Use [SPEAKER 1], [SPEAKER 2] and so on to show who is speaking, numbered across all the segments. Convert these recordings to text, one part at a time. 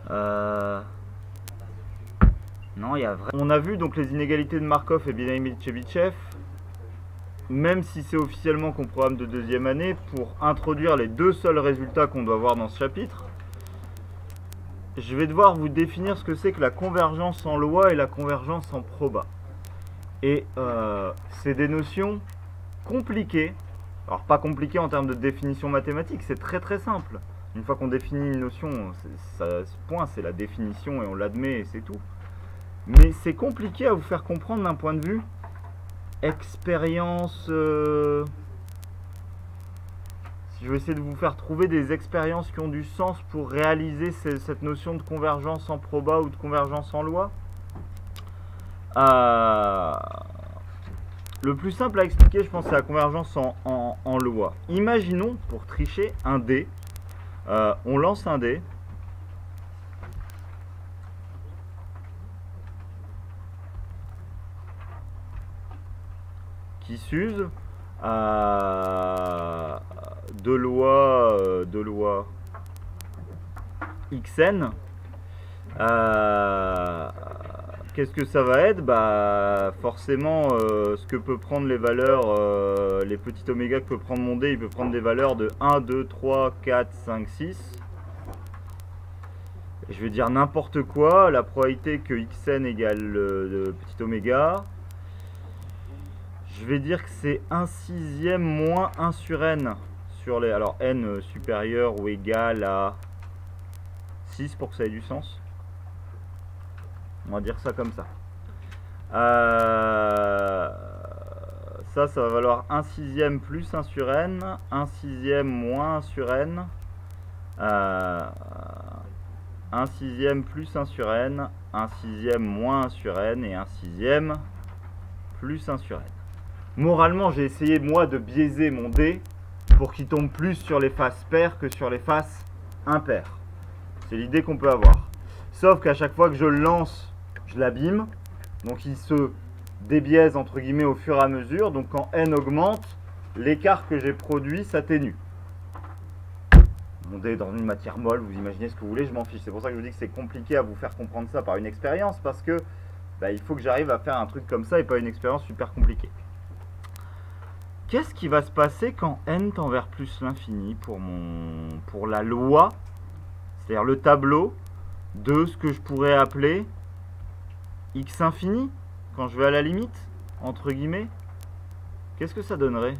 [SPEAKER 1] Non, il y a vraiment... On a vu donc les inégalités de Markov et Binaim-Chebyshev. Même si c'est officiellement qu'on programme de deuxième année, pour introduire les deux seuls résultats qu'on doit voir dans ce chapitre, je vais devoir vous définir ce que c'est que la convergence en loi et la convergence en proba. Et c'est des notions compliquées. Alors pas compliquées en termes de définition mathématique, c'est très très simple. Une fois qu'on définit une notion, ce point c'est la définition et on l'admet et c'est tout. Mais c'est compliqué à vous faire comprendre d'un point de vue expérience. Si je vais essayer de vous faire trouver des expériences qui ont du sens pour réaliser cette notion de convergence en proba ou de convergence en loi. Le plus simple à expliquer, je pense, c'est la convergence en loi. Imaginons, pour tricher, un dé. On lance un dé. Qui s'use de loi xn. Qu'est-ce que ça va être? Bah forcément ce que peut prendre les valeurs, les petits oméga que peut prendre mon dé, il peut prendre des valeurs de 1, 2, 3, 4, 5, 6. Et je vais dire n'importe quoi, la probabilité que xn égale le petit oméga. Je vais dire que c'est 1 sixième moins 1 sur n sur les... Alors n supérieur ou égal à 6 pour que ça ait du sens. On va dire ça comme ça. Ça va valoir 1 sixième plus 1 sur n, 1 sixième moins 1 sur n, 1 sixième plus 1 sur n, 1 sixième moins 1 sur n et 1 sixième plus 1 sur n. Moralement, j'ai essayé moi de biaiser mon dé pour qu'il tombe plus sur les faces paires que sur les faces impaires. C'est l'idée qu'on peut avoir. Sauf qu'à chaque fois que je le lance, je l'abîme. Donc il se débiaise entre guillemets au fur et à mesure. Donc quand n augmente, l'écart que j'ai produit s'atténue. Mon dé est dans une matière molle, vous imaginez ce que vous voulez, je m'en fiche. C'est pour ça que je vous dis que c'est compliqué à vous faire comprendre ça par une expérience. Parce que il faut que j'arrive à faire un truc comme ça et pas une expérience super compliquée. Qu'est-ce qui va se passer quand n tend vers plus l'infini pour la loi, c'est-à-dire le tableau de ce que je pourrais appeler x infini, quand je vais à la limite, entre guillemets? Qu'est-ce que ça donnerait?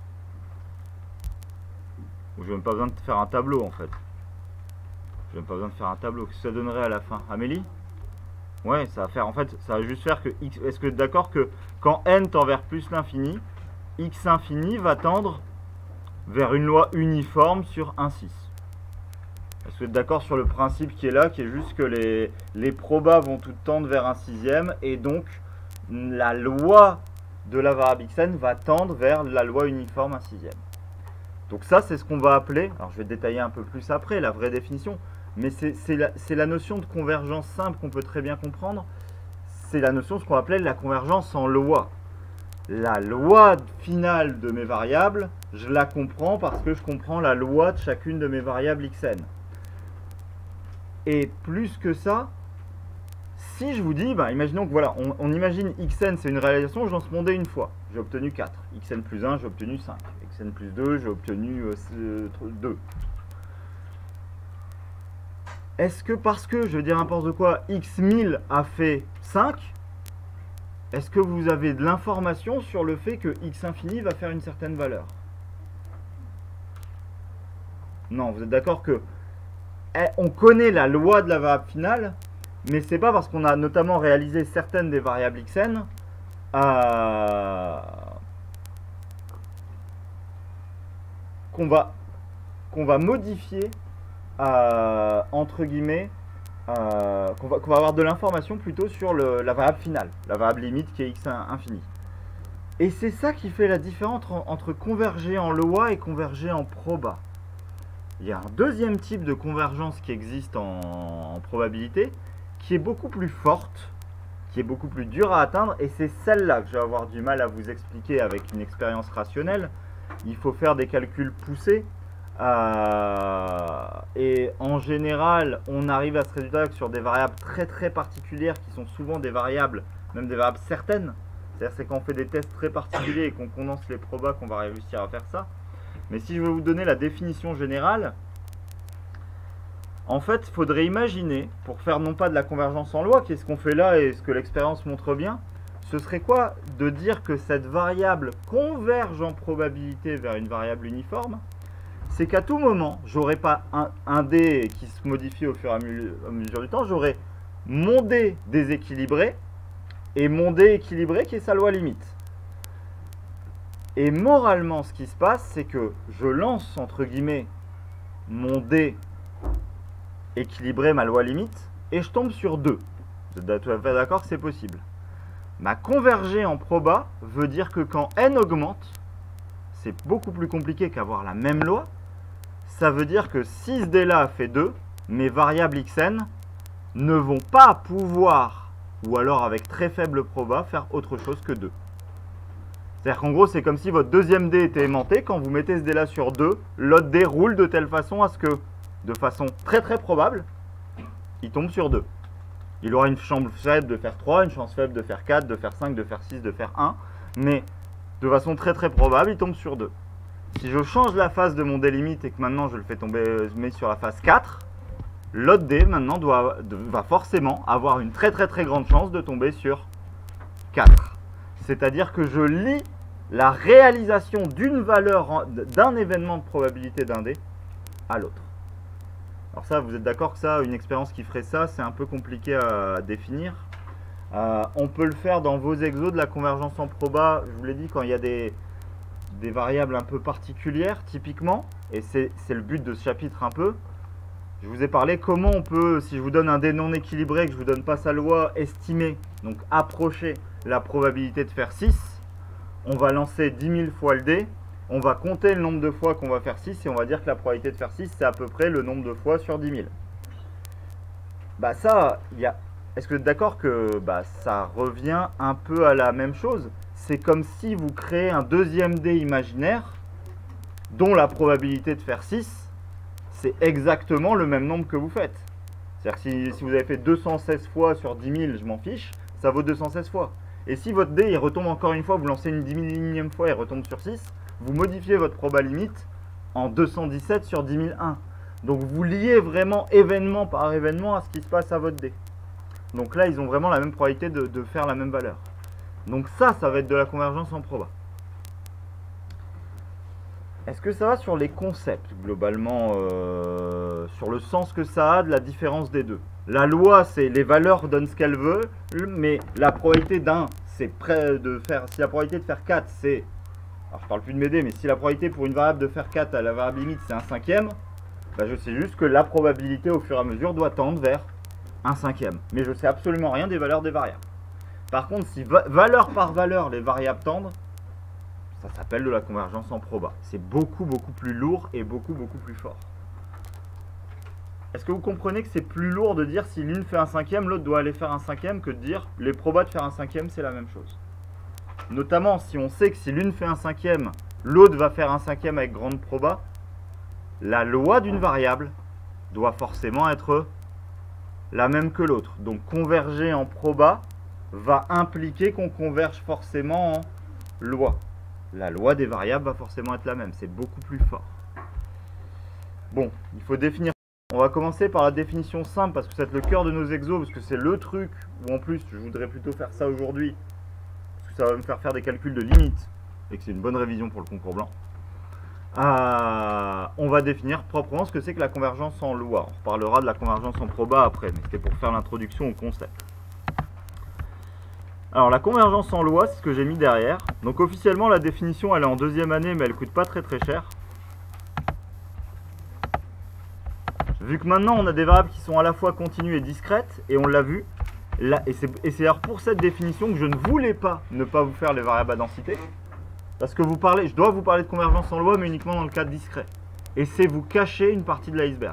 [SPEAKER 1] Ou j'ai même pas besoin de faire un tableau en fait. J'ai même pas besoin de faire un tableau. Qu'est-ce que ça donnerait à la fin? Amélie? Ouais, ça va faire, en fait, ça va juste faire que x. Est-ce que d'accord que quand n tend vers plus l'infini, x infini va tendre vers une loi uniforme sur 1,6. Est-ce que vous êtes d'accord sur le principe qui est là, qui est juste que les probas vont toutes tendre vers 1 sixième, et donc la loi de la variable xn va tendre vers la loi uniforme 1 sixième. Donc ça, c'est ce qu'on va appeler, alors je vais détailler un peu plus après, la vraie définition, mais c'est la notion de convergence simple qu'on peut très bien comprendre. C'est la notion de ce qu'on appelait la convergence en loi. La loi finale de mes variables, je la comprends parce que je comprends la loi de chacune de mes variables xn. Et plus que ça, si je vous dis, imaginons que voilà, on imagine xn c'est une réalisation, je lance mon dé une fois, j'ai obtenu 4. Xn plus 1, j'ai obtenu 5. Xn plus 2, j'ai obtenu 2. Est-ce que parce que, je veux dire n'importe quoi, x1000 a fait 5, est-ce que vous avez de l'information sur le fait que x infini va faire une certaine valeur? Non, vous êtes d'accord que on connaît la loi de la variable finale, mais c'est pas parce qu'on a notamment réalisé certaines des variables xn qu'on va modifier entre guillemets qu'on va avoir de l'information plutôt sur la variable finale, la variable limite qui est x infini. Et c'est ça qui fait la différence entre converger en loi et converger en proba. Il y a un deuxième type de convergence qui existe en probabilité, qui est beaucoup plus forte, qui est beaucoup plus dure à atteindre, et c'est celle-là que je vais avoir du mal à vous expliquer avec une expérience rationnelle. Il faut faire des calculs poussés. Et en général, on arrive à ce résultat que sur des variables très très particulières qui sont souvent des variables, même des variables certaines. C'est-à-dire c'est quand on fait des tests très particuliers et qu'on condense les probas qu'on va réussir à faire ça. Mais si je veux vous donner la définition générale, en fait, il faudrait imaginer, pour faire non pas de la convergence en loi, qui est ce qu'on fait là et ce que l'expérience montre bien, ce serait quoi de dire que cette variable converge en probabilité vers une variable uniforme? C'est qu'à tout moment, j'aurai pas un D qui se modifie au fur et à mesure du temps, j'aurai mon D déséquilibré et mon D équilibré qui est sa loi limite. Et moralement, ce qui se passe, c'est que je lance, entre guillemets, mon D équilibré, ma loi limite, et je tombe sur 2. Vous êtes tout à fait d'accord que c'est possible. Ma converger en proba veut dire que quand n augmente, c'est beaucoup plus compliqué qu'avoir la même loi. Ça veut dire que si ce D là fait 2, mes variables xn ne vont pas pouvoir, ou alors avec très faible proba, faire autre chose que 2. C'est-à-dire qu'en gros, c'est comme si votre deuxième D était aimanté. Quand vous mettez ce D là sur 2, l'autre D roule de telle façon à ce que, de façon très très probable, il tombe sur 2. Il aura une chance faible de faire 3, une chance faible de faire 4, de faire 5, de faire 6, de faire 1. Mais de façon très très probable, il tombe sur 2. Si je change la phase de mon D limite et que maintenant je le fais tomber, je mets sur la phase 4, l'autre D maintenant va forcément avoir une très très très grande chance de tomber sur 4. C'est-à-dire que je lie la réalisation d'une valeur, d'un événement de probabilité d'un D à l'autre. Alors ça, vous êtes d'accord que ça, une expérience qui ferait ça, c'est un peu compliqué à définir. On peut le faire dans vos exos de la convergence en proba, je vous l'ai dit, quand il y a des variables un peu particulières, typiquement, et c'est le but de ce chapitre un peu. Je vous ai parlé comment on peut, si je vous donne un D non équilibré, que je vous donne pas sa loi, estimer, donc approcher la probabilité de faire 6. On va lancer 10 000 fois le D, on va compter le nombre de fois qu'on va faire 6 et on va dire que la probabilité de faire 6, c'est à peu près le nombre de fois sur 10 000. Bah ça, est-ce que vous êtes d'accord que ça revient un peu à la même chose? C'est comme si vous créez un deuxième D imaginaire dont la probabilité de faire 6, c'est exactement le même nombre que vous faites. C'est-à-dire que si vous avez fait 216 fois sur 10 000, je m'en fiche, ça vaut 216 fois. Et si votre dé il retombe encore une fois, vous lancez une 10 millième fois et il retombe sur 6, vous modifiez votre proba limite en 217 sur 10 001. Donc vous liez vraiment événement par événement à ce qui se passe à votre dé. Donc là, ils ont vraiment la même probabilité de faire la même valeur. Donc ça va être de la convergence en proba. Est-ce que ça va sur les concepts, globalement, sur le sens que ça a de la différence des deux? La loi, c'est les valeurs donnent ce qu'elles veulent, mais la probabilité d'un, c'est prêt de faire. Si la probabilité de faire 4, c'est. Alors je parle plus de m'aider, mais si la probabilité pour une variable de faire 4 à la variable limite, c'est 1/5, je sais juste que la probabilité au fur et à mesure doit tendre vers 1/5. Mais je sais absolument rien des valeurs des variables. Par contre, si valeur par valeur, les variables tendent, ça s'appelle de la convergence en proba. C'est beaucoup plus lourd et beaucoup plus fort. Est-ce que vous comprenez que c'est plus lourd de dire si l'une fait 1/5, l'autre doit aller faire 1/5 que de dire les probas de faire 1/5, c'est la même chose? Notamment si on sait que si l'une fait 1/5, l'autre va faire 1/5 avec grande proba, la loi d'une variable doit forcément être la même que l'autre. Donc converger en proba va impliquer qu'on converge forcément en loi. La loi des variables va forcément être la même. C'est beaucoup plus fort. Bon, il faut définir. On va commencer par la définition simple parce que c'est le cœur de nos exos, parce que c'est le truc où en plus je voudrais plutôt faire ça aujourd'hui, parce que ça va me faire des calculs de limite et que c'est une bonne révision pour le concours blanc. On va définir proprement ce que c'est que la convergence en loi. On reparlera de la convergence en proba après, mais c'était pour faire l'introduction au concept. Alors la convergence en loi, c'est ce que j'ai mis derrière. Donc officiellement la définition elle est en deuxième année, mais elle coûte pas très cher. Vu que maintenant on a des variables qui sont à la fois continues et discrètes, et on l'a vu, là, et c'est alors pour cette définition que je ne voulais pas ne pas vous faire les variables à densité, parce que je dois vous parler de convergence en loi, mais uniquement dans le cas discret. Et c'est vous cacher une partie de l'iceberg.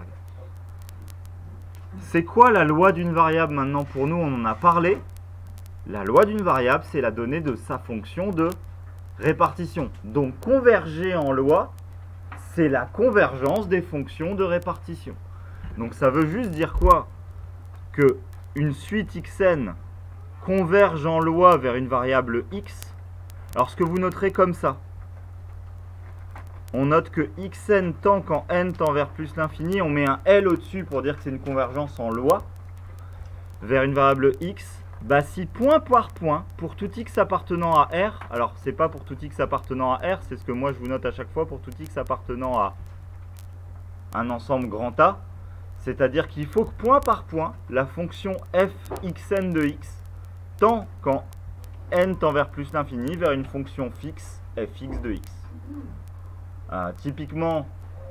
[SPEAKER 1] C'est quoi la loi d'une variable maintenant pour nous? On en a parlé. La loi d'une variable, c'est la donnée de sa fonction de répartition. Donc converger en loi, c'est la convergence des fonctions de répartition. Donc ça veut juste dire quoi? Que une suite xn converge en loi vers une variable x. Alors ce que vous noterez comme ça, on note que xn tend quand n tend vers plus l'infini, on met un L au-dessus pour dire que c'est une convergence en loi vers une variable x. Bah si point par point, pour tout x appartenant à R, alors c'est pas pour tout x appartenant à R, c'est ce que moi je vous note à chaque fois pour tout x appartenant à un ensemble grand A, c'est-à-dire qu'il faut que point par point, la fonction f xn de x tend quand n tend vers plus l'infini vers une fonction fixe fx de x. Typiquement,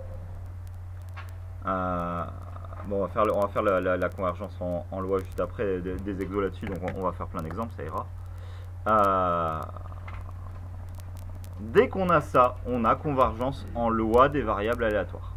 [SPEAKER 1] bon, on va faire la convergence en loi juste après, des exos là-dessus, donc on va faire plein d'exemples, ça ira. Dès qu'on a ça, on a convergence en loi des variables aléatoires.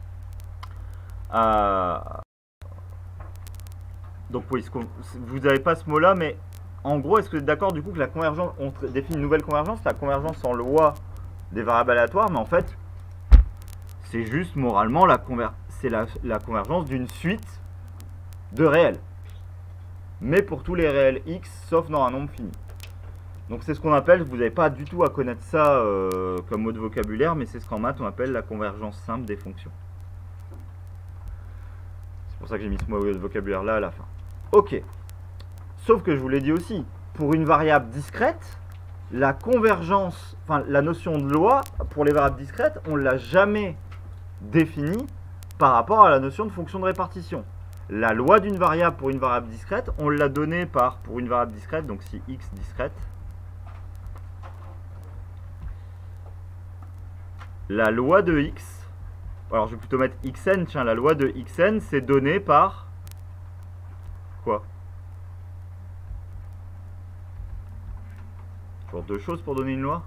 [SPEAKER 1] Donc oui, vous n'avez pas ce mot-là, mais en gros, est-ce que vous êtes d'accord du coup que la convergence, on définit une nouvelle convergence, la convergence en loi des variables aléatoires, mais en fait, c'est juste moralement la convergence d'une suite de réels. Mais pour tous les réels x, sauf dans un nombre fini. Donc c'est ce qu'on appelle, vous n'avez pas du tout à connaître ça comme mot de vocabulaire, mais c'est ce qu'en maths on appelle la convergence simple des fonctions. C'est pour ça que j'ai mis ce mot de vocabulaire là à la fin. Ok. Sauf que je vous l'ai dit aussi, pour une variable discrète, la convergence, enfin la notion de loi, pour les variables discrètes, on ne l'a jamais définie par rapport à la notion de fonction de répartition. La loi d'une variable pour une variable discrète, on l'a donnée pour une variable discrète, donc si x discrète, la loi de x, alors je vais plutôt mettre xn, tiens, la loi de xn, c'est donné par quoi? Toujours deux choses pour donner une loi?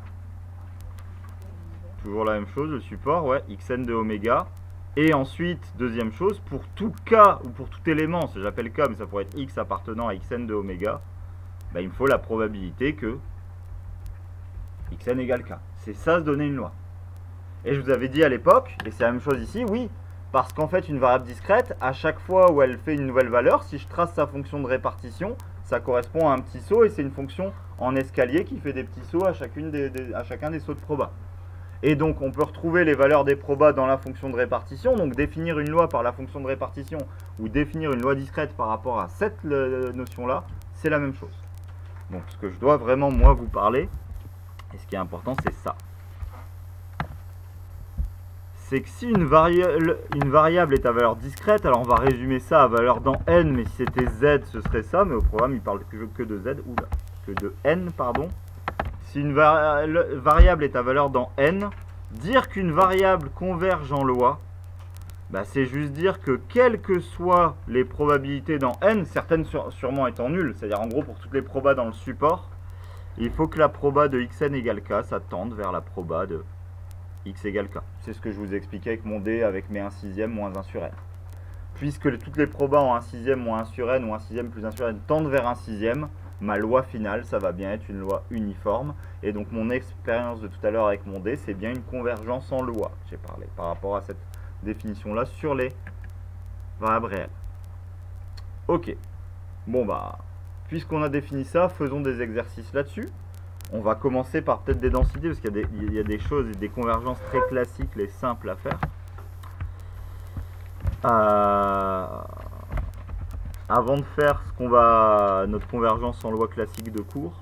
[SPEAKER 1] Toujours la même chose, le support, ouais, xn de oméga. Et ensuite, deuxième chose, pour tout cas, ou pour tout élément, ça j'appelle cas, mais ça pourrait être x appartenant à xn de oméga, bah, il me faut la probabilité que xn égale k. C'est ça, se donner une loi. Et je vous avais dit à l'époque, et c'est la même chose ici, oui, parce qu'en fait, une variable discrète, à chaque fois où elle fait une nouvelle valeur, si je trace sa fonction de répartition, ça correspond à un petit saut, et c'est une fonction en escalier qui fait des petits sauts à chacun des sauts de proba. Et donc, on peut retrouver les valeurs des probas dans la fonction de répartition. Donc, définir une loi par la fonction de répartition ou définir une loi discrète par rapport à cette notion-là, c'est la même chose. Donc, ce que je dois vraiment, moi, vous parler, et ce qui est important, c'est ça. C'est que si une variable est à valeur discrète, alors on va résumer ça à valeur dans n, mais si c'était z, ce serait ça, mais au programme, il parle que de z, oula, que de n, pardon. Si une variable est à valeur dans n, dire qu'une variable converge en loi, bah c'est juste dire que quelles que soient les probabilités dans n, certaines sûrement étant nulles, c'est-à-dire en gros pour toutes les probas dans le support, il faut que la proba de xn égale k, ça tende vers la proba de x égale k. C'est ce que je vous expliquais avec mon d, avec mes 1/6 moins 1 sur n. Puisque toutes les probas en 1/6 moins 1 sur n ou 1/6 plus 1 sur n tendent vers 1/6, ma loi finale, ça va bien être une loi uniforme. Et donc mon expérience de tout à l'heure avec mon d, c'est bien une convergence en loi. J'ai parlé par rapport à cette définition-là sur les variables réelles. Ok. Bon bah, puisqu'on a défini ça, faisons des exercices là-dessus. On va commencer par peut-être des densités, parce qu'il y a des choses et des convergences très classiques, les simples à faire. Avant de faire notre convergence en loi classique de cours.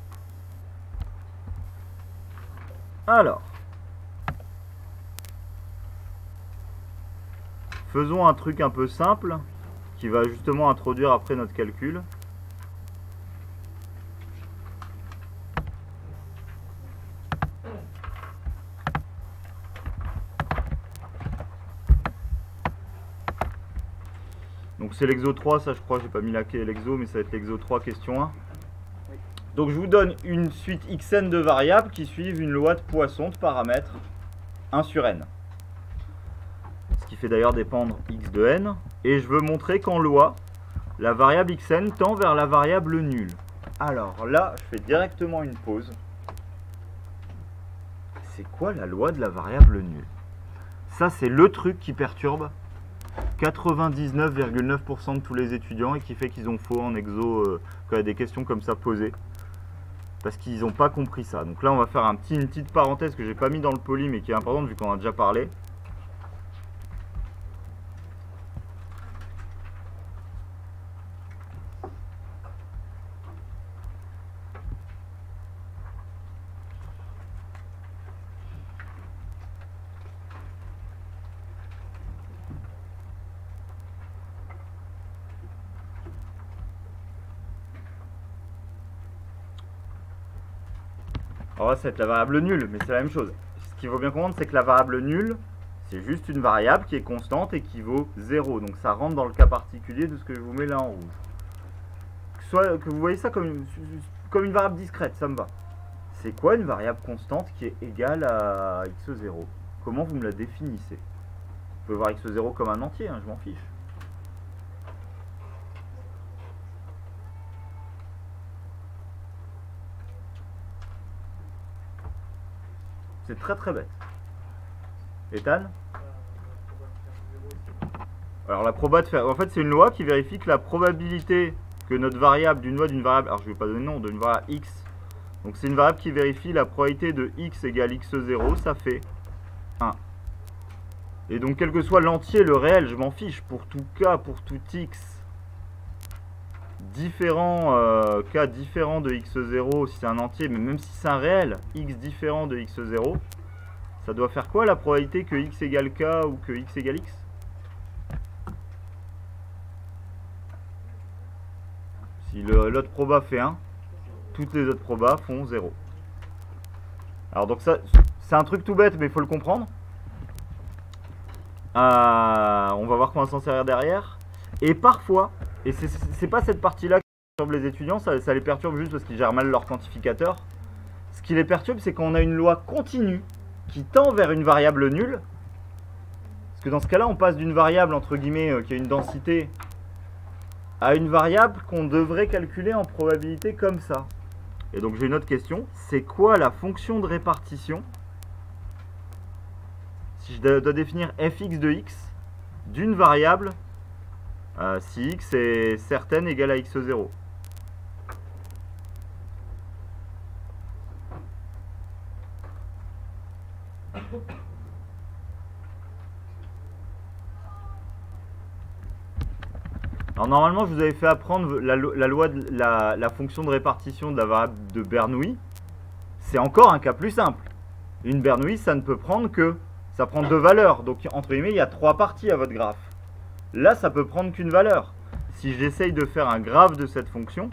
[SPEAKER 1] Alors, faisons un truc un peu simple qui va justement introduire après notre calcul. Donc c'est l'exo 3, ça je crois, j'ai pas mis l'exo, mais ça va être l'exo 3, question 1. Donc je vous donne une suite xn de variables qui suivent une loi de Poisson de paramètres 1 sur n. Ce qui fait d'ailleurs dépendre x de n. Et je veux montrer qu'en loi, la variable xn tend vers la variable nulle. Alors là, je fais directement une pause. C'est quoi la loi de la variable nulle? Ça, c'est le truc qui perturbe 99,9% de tous les étudiants et qui fait qu'ils ont faux en exo quand il y a des questions comme ça posées. Parce qu'ils n'ont pas compris ça. Donc là, on va faire une petite parenthèse que j'ai pas mis dans le poly, mais qui est importante vu qu'on a déjà parlé. Alors là, ça va être la variable nulle, mais c'est la même chose. Ce qu'il faut bien comprendre, c'est que la variable nulle, c'est juste une variable qui est constante et qui vaut 0. Donc ça rentre dans le cas particulier de ce que je vous mets là en rouge. Soit que vous voyez ça comme une variable discrète, ça me va. C'est quoi une variable constante qui est égale à x0? Comment vous me la définissez? Vous pouvez voir x0 comme un entier, hein, je m'en fiche. C'est très très bête. Ethan? Alors la proba de faire... En fait c'est une loi qui vérifie que la probabilité que notre variable, d'une variable... Alors je ne vais pas donner le nom, d'une variable x. Donc c'est une variable qui vérifie la probabilité de x égale x0, ça fait 1. Et donc quel que soit l'entier, le réel, je m'en fiche. Pour tout cas, pour tout x différent, k différent de x0, si c'est un entier, mais même si c'est un réel, x différent de x0, ça doit faire quoi la probabilité que x égale k ou que x égale x? Si l'autre proba fait 1, toutes les autres probas font 0. Alors donc ça, c'est un truc tout bête, mais il faut le comprendre. On va voir comment s'en servir derrière. Et parfois, et c'est pas cette partie-là qui perturbe les étudiants, ça les perturbe juste parce qu'ils gèrent mal leur quantificateur. Ce qui les perturbe, c'est quand on a une loi continue qui tend vers une variable nulle. Parce que dans ce cas-là, on passe d'une variable, entre guillemets, qui a une densité, à une variable qu'on devrait calculer en probabilité comme ça. Et donc j'ai une autre question, c'est quoi la fonction de répartition si je dois définir fx de x d'une variable si x est certaine égale à x0? Alors normalement je vous avais fait apprendre la loi de la fonction de répartition de la variable de Bernoulli. C'est encore un cas plus simple. Une Bernoulli, ça ne peut prendre que... Ça prend deux valeurs. Donc entre guillemets, il y a trois parties à votre graphe. Là, ça peut prendre qu'une valeur. Si j'essaye de faire un graphe de cette fonction,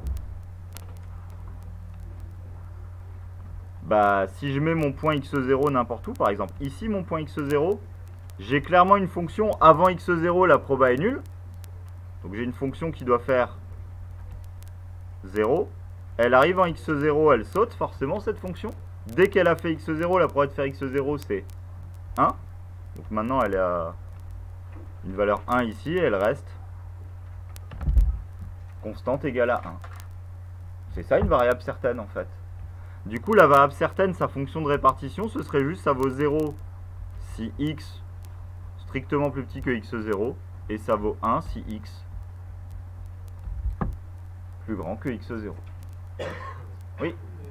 [SPEAKER 1] bah si je mets mon point x0 n'importe où, par exemple ici mon point x0, j'ai clairement une fonction avant x0, la proba est nulle. Donc j'ai une fonction qui doit faire 0. Elle arrive en x0, elle saute forcément cette fonction. Dès qu'elle a fait x0, la probabilité de faire x0 c'est 1. Donc maintenant elle a une valeur 1 ici et elle reste constante égale à 1. C'est ça une variable certaine en fait. Du coup la variable certaine, sa fonction de répartition, ce serait juste ça vaut 0 si x strictement plus petit que x0 et ça vaut 1 si x plus grand que x0. Oui.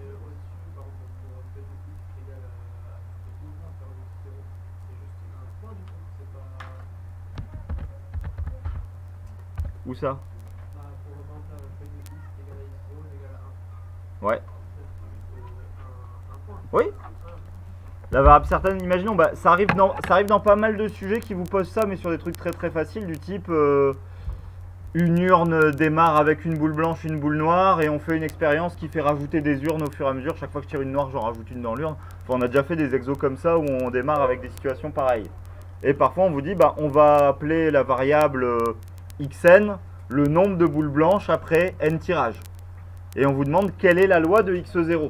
[SPEAKER 1] Où ça? Ouais. Oui. La variable certaine, imaginons, bah, ça arrive dans pas mal de sujets qui vous posent ça, mais sur des trucs très très faciles du type une urne démarre avec une boule blanche, une boule noire, et on fait une expérience qui fait rajouter des urnes au fur et à mesure. Chaque fois que je tire une noire, j'en rajoute une dans l'urne. Enfin, on a déjà fait des exos comme ça où on démarre avec des situations pareilles. Et parfois on vous dit, bah, on va appeler la variable xn le nombre de boules blanches après n tirages. Et on vous demande quelle est la loi de x0.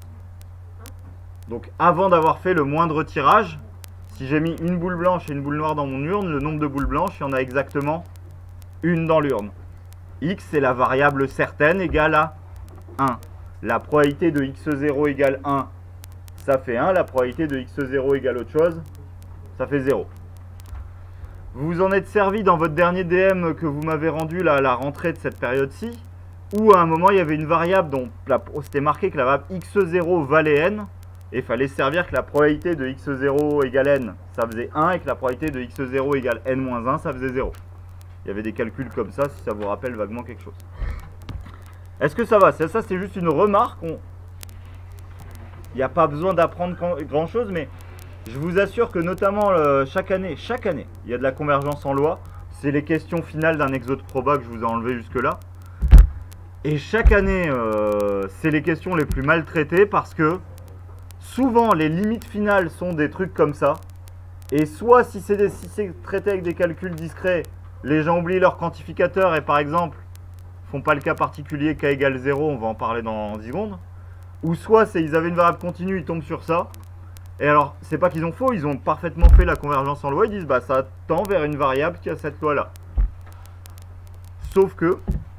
[SPEAKER 1] Donc avant d'avoir fait le moindre tirage, si j'ai mis une boule blanche et une boule noire dans mon urne, le nombre de boules blanches, il y en a exactement une dans l'urne. X est la variable certaine égale à 1. La probabilité de x0 égale 1, ça fait 1. La probabilité de x0 égale autre chose, ça fait 0. Vous vous en êtes servi dans votre dernier DM que vous m'avez rendu là, à la rentrée de cette période-ci, où à un moment il y avait une variable dont c'était marqué que la variable x0 valait n, et il fallait servir que la probabilité de x0 égale n, ça faisait 1, et que la probabilité de x0 égale n-1, ça faisait 0. Il y avait des calculs comme ça, si ça vous rappelle vaguement quelque chose. Est-ce que ça va? Ça c'est juste une remarque. Il n'y a pas besoin d'apprendre grand-chose, mais je vous assure que notamment chaque année, il y a de la convergence en loi. C'est les questions finales d'un exo de proba que je vous ai enlevé jusque-là. Et chaque année, c'est les questions les plus mal traitées parce que souvent les limites finales sont des trucs comme ça. Et soit si c'est traité avec des calculs discrets, les gens oublient leur quantificateur et par exemple font pas le cas particulier k égale 0, on va en parler dans 10 secondes. Ou soit ils avaient une variable continue, ils tombent sur ça. Et alors, c'est pas qu'ils ont faux, ils ont parfaitement fait la convergence en loi, ils disent bah ça tend vers une variable qui a cette loi là. Sauf que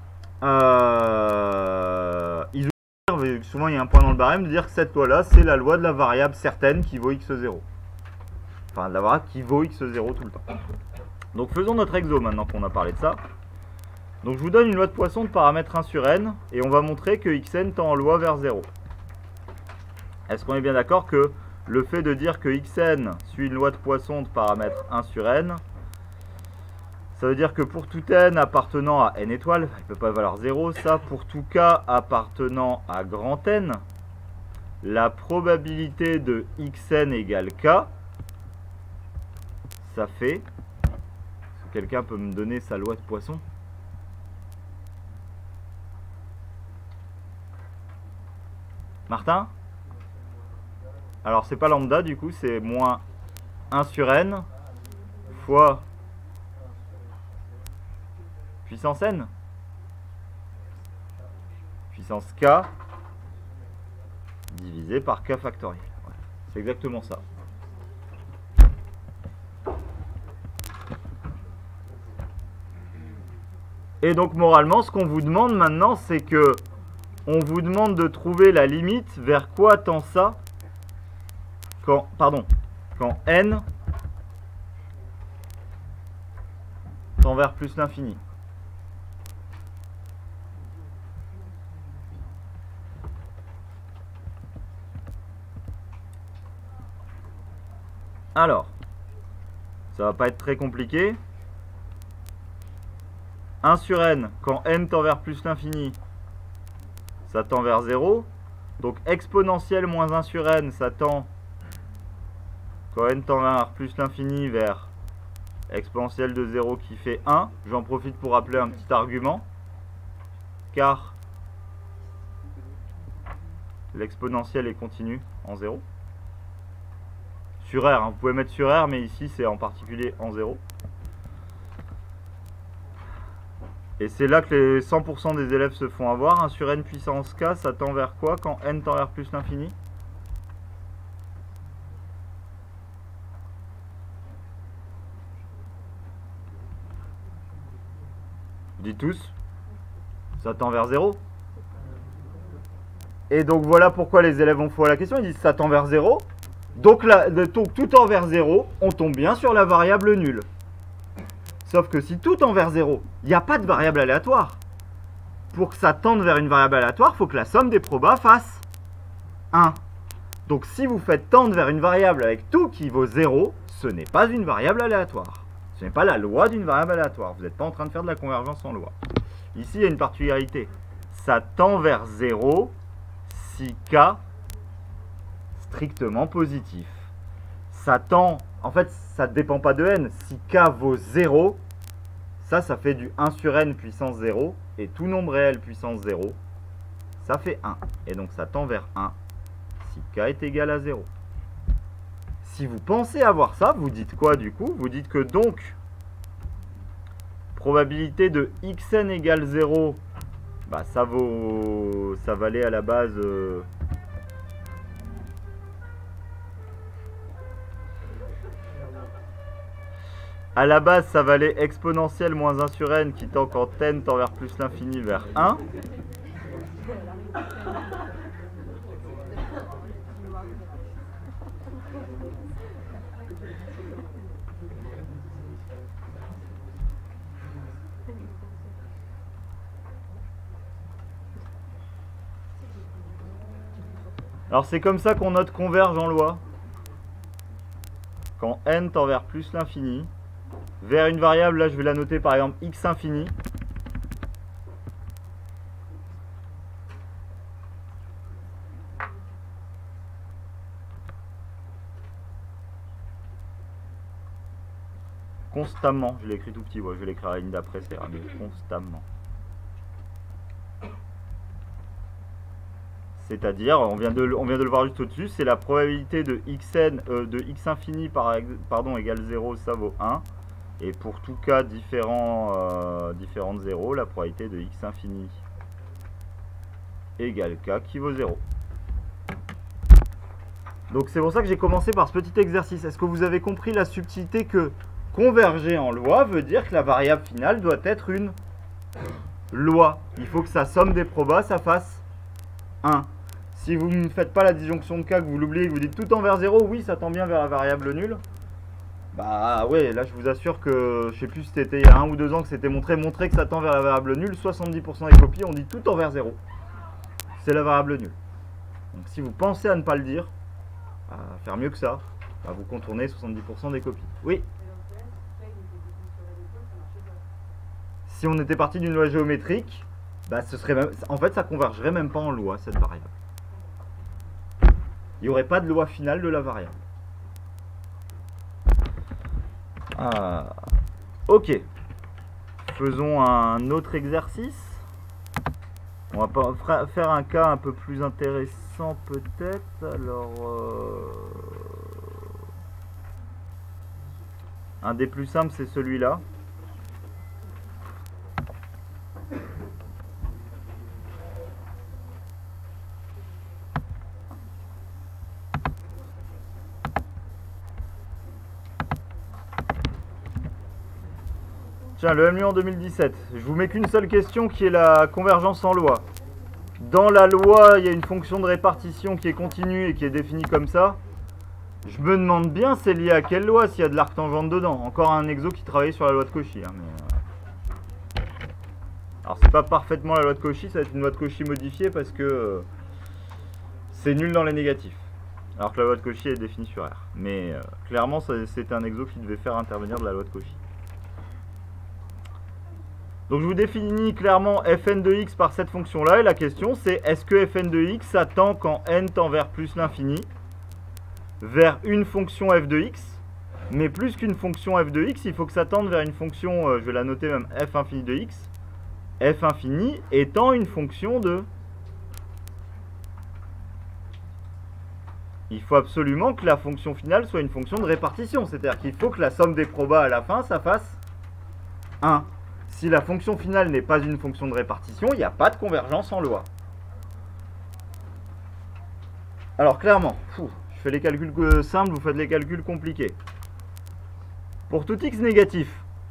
[SPEAKER 1] ils observent, souvent il y a un point dans le barème, de dire que cette loi là c'est la loi de la variable certaine qui vaut x0. Enfin de la variable qui vaut x0 tout le temps. Donc faisons notre exo maintenant qu'on a parlé de ça. Donc je vous donne une loi de Poisson de paramètre 1 sur n et on va montrer que xn tend en loi vers 0. Est-ce qu'on est bien d'accord que le fait de dire que xn suit une loi de Poisson de paramètre 1 sur n, ça veut dire que pour tout n appartenant à n étoiles, il ne peut pas valoir 0, ça, pour tout k appartenant à grand n, la probabilité de xn égale k, ça fait... Quelqu'un peut me donner sa loi de Poisson? Martin? Alors c'est pas lambda du coup, c'est moins 1 sur n fois puissance n puissance k divisé par k factoriel. Ouais, c'est exactement ça. Et donc moralement, ce qu'on vous demande maintenant, c'est que on vous demande de trouver la limite vers quoi tend ça quand n tend vers plus l'infini. Alors, ça va pas être très compliqué. 1 sur n, quand n tend vers plus l'infini, ça tend vers 0. Donc exponentielle moins 1 sur n, ça tend, quand n tend vers plus l'infini, vers exponentielle de 0 qui fait 1. J'en profite pour rappeler un petit argument. Car l'exponentielle est continue en 0. Sur R, hein, vous pouvez mettre sur R, mais ici c'est en particulier en 0. Et c'est là que les 100% des élèves se font avoir. 1 sur n puissance k, ça tend vers quoi quand n tend vers plus l'infini? Dites tous. Ça tend vers 0. Et donc voilà pourquoi les élèves ont faux à la question. Ils disent ça tend vers 0. Donc tout tend vers 0, on tombe bien sur la variable nulle. Sauf que si tout tend vers 0, il n'y a pas de variable aléatoire. Pour que ça tende vers une variable aléatoire, il faut que la somme des probas fasse 1. Donc si vous faites tendre vers une variable avec tout qui vaut 0, ce n'est pas une variable aléatoire. Ce n'est pas la loi d'une variable aléatoire. Vous n'êtes pas en train de faire de la convergence en loi. Ici, il y a une particularité. Ça tend vers 0 si k strictement positif. Ça tend, en fait, ça ne dépend pas de n. Si k vaut 0, ça fait du 1 sur n puissance 0. Et tout nombre réel puissance 0, ça fait 1. Et donc ça tend vers 1 si k est égal à 0. Si vous pensez avoir ça, vous dites quoi du coup? Vous dites que donc, probabilité de xn égale 0, bah ça valait à la base... À la base, ça valait exponentielle moins 1 sur n qui tend quand n tend vers plus l'infini vers 1. Alors c'est comme ça qu'on note converge en loi. Quand n tend vers plus l'infini, vers une variable, là je vais la noter par exemple x infini. Constamment, je l'ai écrit tout petit, ouais, je vais l'écrire à la ligne d'après, c'est mieux, constamment. C'est-à-dire, on vient de le voir juste au-dessus, c'est la probabilité de xn, de x infini égale 0, ça vaut 1. Et pour tout cas différent de 0, la probabilité de x infini égale k qui vaut 0. Donc c'est pour ça que j'ai commencé par ce petit exercice. Est-ce que vous avez compris la subtilité que converger en loi veut dire que la variable finale doit être une loi? Il faut que sa somme des probas, ça fasse 1. Si vous ne faites pas la disjonction de k, que vous l'oubliez, que vous dites tout tend vers 0, oui, ça tend bien vers la variable nulle. Bah ouais, là je vous assure que, je sais plus si c'était il y a 1 ou 2 ans que c'était montrer que ça tend vers la variable nulle, 70% des copies, on dit tout tend vers 0. C'est la variable nulle. Donc si vous pensez à ne pas le dire, à faire mieux que ça, bah, vous contournez 70% des copies. Oui. Si on était parti d'une loi géométrique, bah ce serait même, en fait ça convergerait même pas en loi cette variable. Il n'y aurait pas de loi finale de la variable. Ah. Ok. Faisons un autre exercice. On va faire un cas un peu plus intéressant peut-être. Alors, un des plus simples, c'est celui-là. Tiens, le MU en 2017. Je vous mets qu'une seule question qui est la convergence en loi. Dans la loi, il y a une fonction de répartition qui est continue et qui est définie comme ça. Je me demande bien c'est lié à quelle loi s'il y a de l'arc-tangente dedans. Encore un exo qui travaillait sur la loi de Cauchy. Hein, mais... Alors c'est pas parfaitement la loi de Cauchy, ça va être une loi de Cauchy modifiée parce que c'est nul dans les négatifs. Alors que la loi de Cauchy est définie sur R. Mais clairement c'était un exo qui devait faire intervenir de la loi de Cauchy. Donc je vous définis clairement fn de x par cette fonction-là, et la question c'est est-ce que fn de x ça tend quand n tend vers plus l'infini, vers une fonction f de x, mais plus qu'une fonction f de x, il faut que ça tende vers une fonction, je vais la noter même, f infini de x, f infini étant une fonction de... Il faut absolument que la fonction finale soit une fonction de répartition, c'est-à-dire qu'il faut que la somme des probas à la fin, ça fasse 1. Si la fonction finale n'est pas une fonction de répartition, il n'y a pas de convergence en loi. Alors clairement, je fais les calculs simples, vous faites les calculs compliqués. Pour tout x négatif,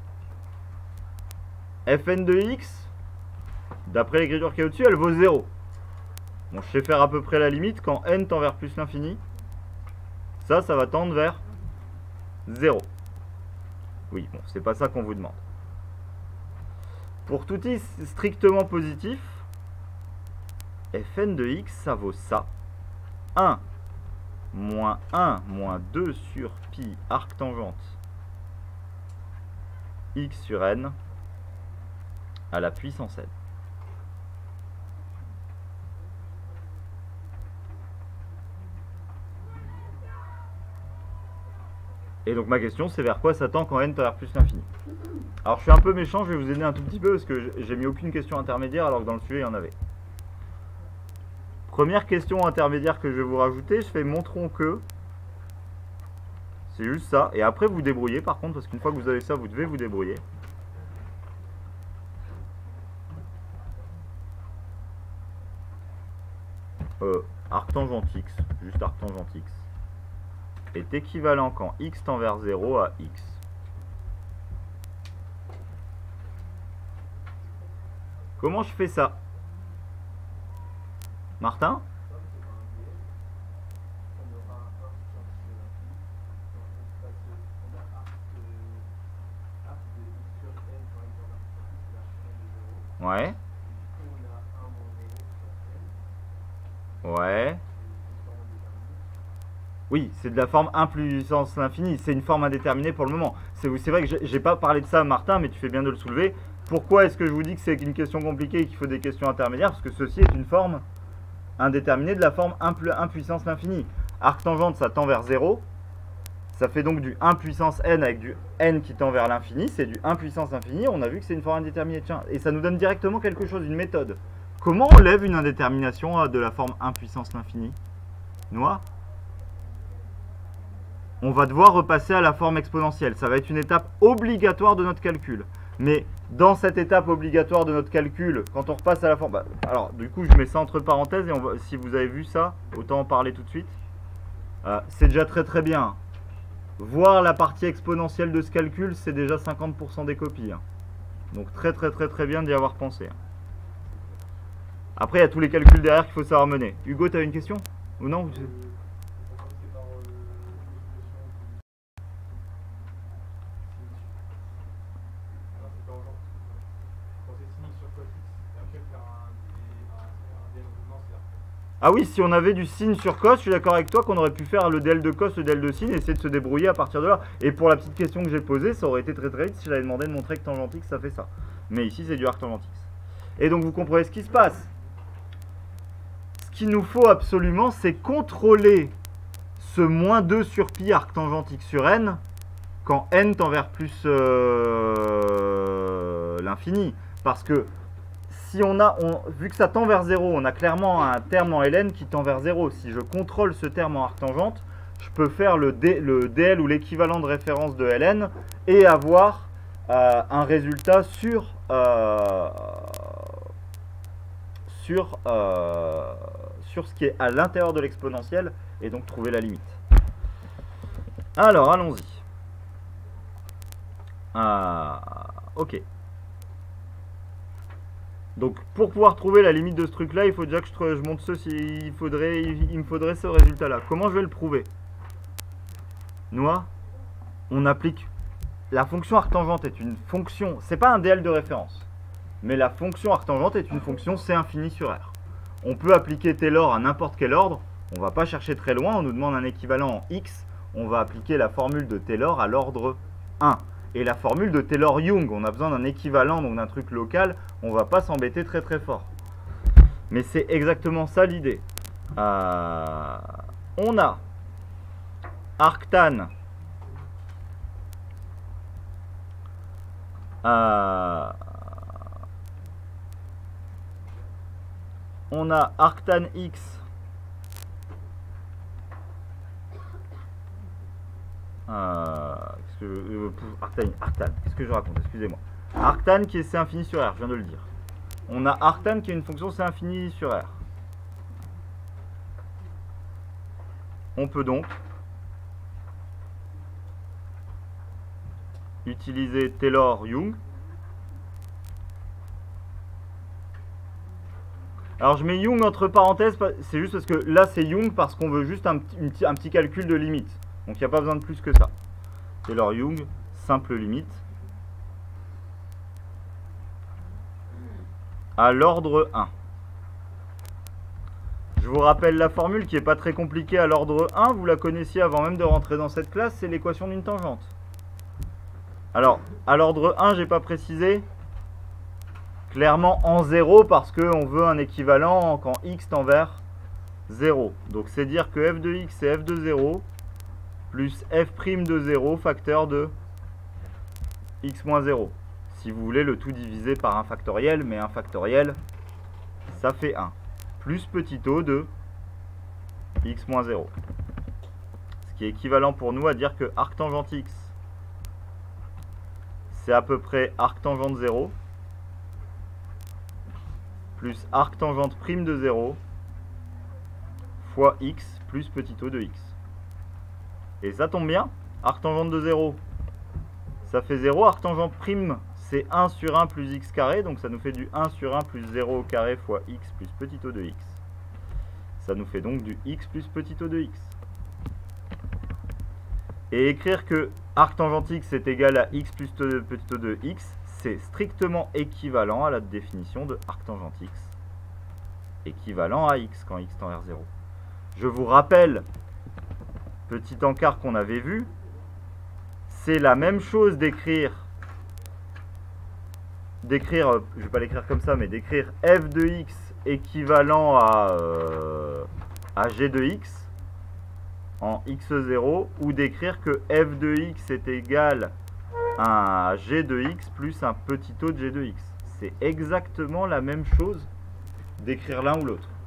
[SPEAKER 1] fn de x, d'après l'écriture qui est au-dessus, elle vaut 0. Bon, je sais faire à peu près la limite, quand n tend vers plus l'infini, ça va tendre vers 0. Oui, bon, c'est pas ça qu'on vous demande. Pour tout x strictement positif, fn de x, ça vaut ça. 1 moins 1 moins 2 sur pi arctangente x sur n à la puissance n. Et donc ma question c'est vers quoi ça tend quand n tend vers plus l'infini. Alors je suis un peu méchant, je vais vous aider un tout petit peu parce que j'ai mis aucune question intermédiaire alors que dans le sujet il y en avait. Première question intermédiaire que je vais vous rajouter, je fais montrons que. C'est juste ça. Et après vous débrouillez par contre, parce qu'une fois que vous avez ça, vous devez vous débrouiller. Arctangente x, juste arctangente x, est équivalent quand x tend vers 0 à x. Comment je fais ça? Martin? Ouais. Ouais. Oui, c'est de la forme 1 puissance l'infini. C'est une forme indéterminée pour le moment. C'est vrai que j'ai pas parlé de ça, Martin, mais tu fais bien de le soulever. Pourquoi est-ce que je vous dis que c'est une question compliquée et qu'il faut des questions intermédiaires? Parce que ceci est une forme indéterminée de la forme 1 puissance l'infini. Arctangente, ça tend vers 0. Ça fait donc du 1 puissance n avec du n qui tend vers l'infini. C'est du 1 puissance infini. On a vu que c'est une forme indéterminée. Tiens, et ça nous donne directement quelque chose, une méthode. Comment on lève une indétermination de la forme 1 puissance l'infini? Noah? On va devoir repasser à la forme exponentielle. Ça va être une étape obligatoire de notre calcul. Mais dans cette étape obligatoire de notre calcul, quand on repasse à la forme... alors, du coup, je mets ça entre parenthèses. Et si vous avez vu ça, autant en parler tout de suite. C'est déjà très très bien. Voir la partie exponentielle de ce calcul, c'est déjà 50% des copies. Donc très très très très bien d'y avoir pensé. Après, il y a tous les calculs derrière qu'il faut savoir mener. Hugo, tu as une question? Ou non? Ah oui, si on avait du sin sur cos, je suis d'accord avec toi qu'on aurait pu faire le del de cos, le del de sin, et essayer de se débrouiller à partir de là. Et pour la petite question que j'ai posée, ça aurait été très très vite si j'avais demandé de montrer que tangent x, ça fait ça. Mais ici, c'est du arc tangent x. Et donc, vous comprenez ce qui se passe. Ce qu'il nous faut absolument, c'est contrôler ce moins 2 sur pi arc tangent x sur n, quand n tend vers plus l'infini. Parce que si vu que ça tend vers 0, on a clairement un terme en ln qui tend vers 0. Si je contrôle ce terme en arctangente, je peux faire le dl ou l'équivalent de référence de ln et avoir un résultat sur ce qui est à l'intérieur de l'exponentielle et donc trouver la limite. Alors, allons-y. Ok. Donc pour pouvoir trouver la limite de ce truc là, il faut déjà que je montre ceci, il me faudrait ce résultat là. Comment je vais le prouver? Noah, on applique la fonction arctangente est une fonction, c'est pas un DL de référence, mais la fonction arctangente est une fonction C infini sur R. On peut appliquer Taylor à n'importe quel ordre, on va pas chercher très loin, on nous demande un équivalent en X, on va appliquer la formule de Taylor à l'ordre 1. Et la formule de Taylor-Young, on a besoin d'un équivalent, donc d'un truc local, on va pas s'embêter très très fort. Mais c'est exactement ça l'idée. On a arctan x arctan, qu'est-ce que je raconte? Excusez-moi. Arctan qui est C infini sur R, je viens de le dire. On a arctan qui est une fonction C infini sur R. On peut donc utiliser Taylor-Young. Alors je mets Young entre parenthèses, c'est juste parce que là c'est Young parce qu'on veut juste un petit calcul de limite. Donc il n'y a pas besoin de plus que ça. Taylor-Young, simple limite. À l'ordre 1. Je vous rappelle la formule qui n'est pas très compliquée à l'ordre 1. Vous la connaissiez avant même de rentrer dans cette classe. C'est l'équation d'une tangente. Alors, à l'ordre 1, j'ai pas précisé. Clairement en 0 parce qu'on veut un équivalent quand x tend vers 0. Donc c'est dire que f de x c'est f de 0 plus f' de 0 facteur de x moins 0. Si vous voulez le tout diviser par un factoriel, mais un factoriel, ça fait 1. Plus petit o de x moins 0. Ce qui est équivalent pour nous à dire que arctangente x, c'est à peu près arctangente 0, plus arctangente prime de 0, fois x plus petit o de x. Et ça tombe bien, arctangente de 0, ça fait 0, arctangente prime, c'est 1 sur 1 plus x carré, donc ça nous fait du 1 sur 1 plus 0 au carré fois x plus petit o de x. Ça nous fait donc du x plus petit o de x. Et écrire que arctangente x est égal à x plus petit o de x, c'est strictement équivalent à la définition de arctangente x, équivalent à x quand x tend vers 0. Je vous rappelle petit encart qu'on avait vu, c'est la même chose d'écrire, je vais pas l'écrire comme ça, mais d'écrire f de x équivalent à g de x en x0, ou d'écrire que f de x est égal à g de x plus un petit taux de g de x. C'est exactement la même chose d'écrire l'un ou l'autre.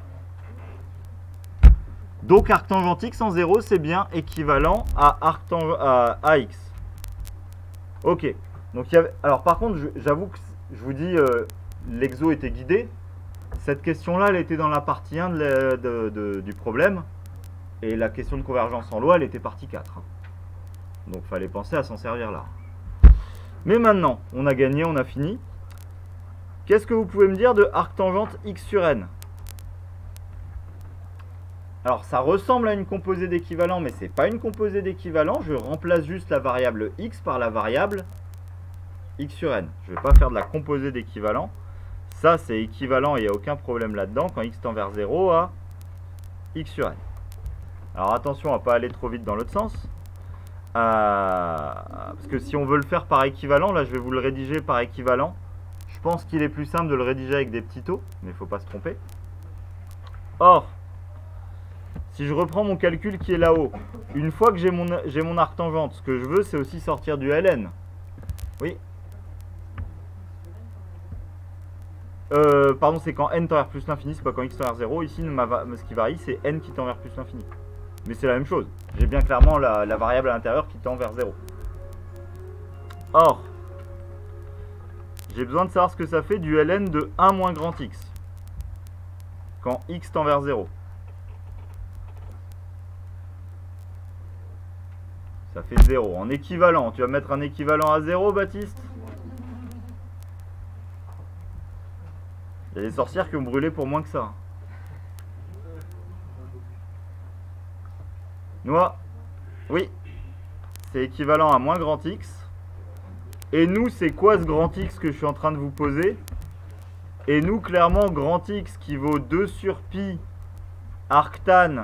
[SPEAKER 1] Donc arc tangente x en 0, c'est bien équivalent à à x. Ok. Donc, alors par contre, j'avoue que je vous dis, l'exo était guidé. Cette question-là, elle était dans la partie 1 du problème. Et la question de convergence en loi, elle était partie 4. Donc il fallait penser à s'en servir là. Mais maintenant, on a gagné, on a fini. Qu'est-ce que vous pouvez me dire de arc tangente x sur n? Alors ça ressemble à une composée d'équivalent, mais c'est pas une composée d'équivalent. Je remplace juste la variable x par la variable x sur n. Je ne vais pas faire de la composée d'équivalent. Ça c'est équivalent et il n'y a aucun problème là-dedans quand x tend vers 0 à x sur n. Alors attention à ne pas aller trop vite dans l'autre sens. Parce que si on veut le faire par équivalent, là je vais vous le rédiger par équivalent. Je pense qu'il est plus simple de le rédiger avec des petits taux, mais il ne faut pas se tromper. Or, si je reprends mon calcul qui est là-haut, une fois que j'ai mon arc tangente, ce que je veux, c'est aussi sortir du ln. Oui. Pardon, c'est quand n tend vers plus l'infini, c'est pas quand x tend vers 0. Ici, ce qui varie, c'est n qui tend vers plus l'infini. Mais c'est la même chose. J'ai bien clairement la variable à l'intérieur qui tend vers 0. Or, j'ai besoin de savoir ce que ça fait du ln de 1 moins grand x quand x tend vers 0. Ça fait 0. En équivalent, tu vas mettre un équivalent à 0, Baptiste? Il y a des sorcières qui ont brûlé pour moins que ça. Moi, oui, c'est équivalent à moins grand x. Et nous, c'est quoi ce grand x que je suis en train de vous poser? Et nous, clairement, grand x qui vaut 2 sur pi arctan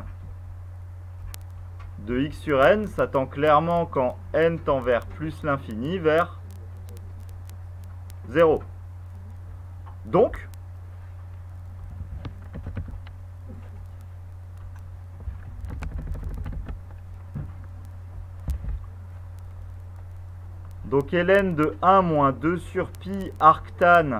[SPEAKER 1] de x sur n, ça tend clairement quand n tend vers plus l'infini, vers 0. Donc, ln de 1 moins 2 sur pi arctan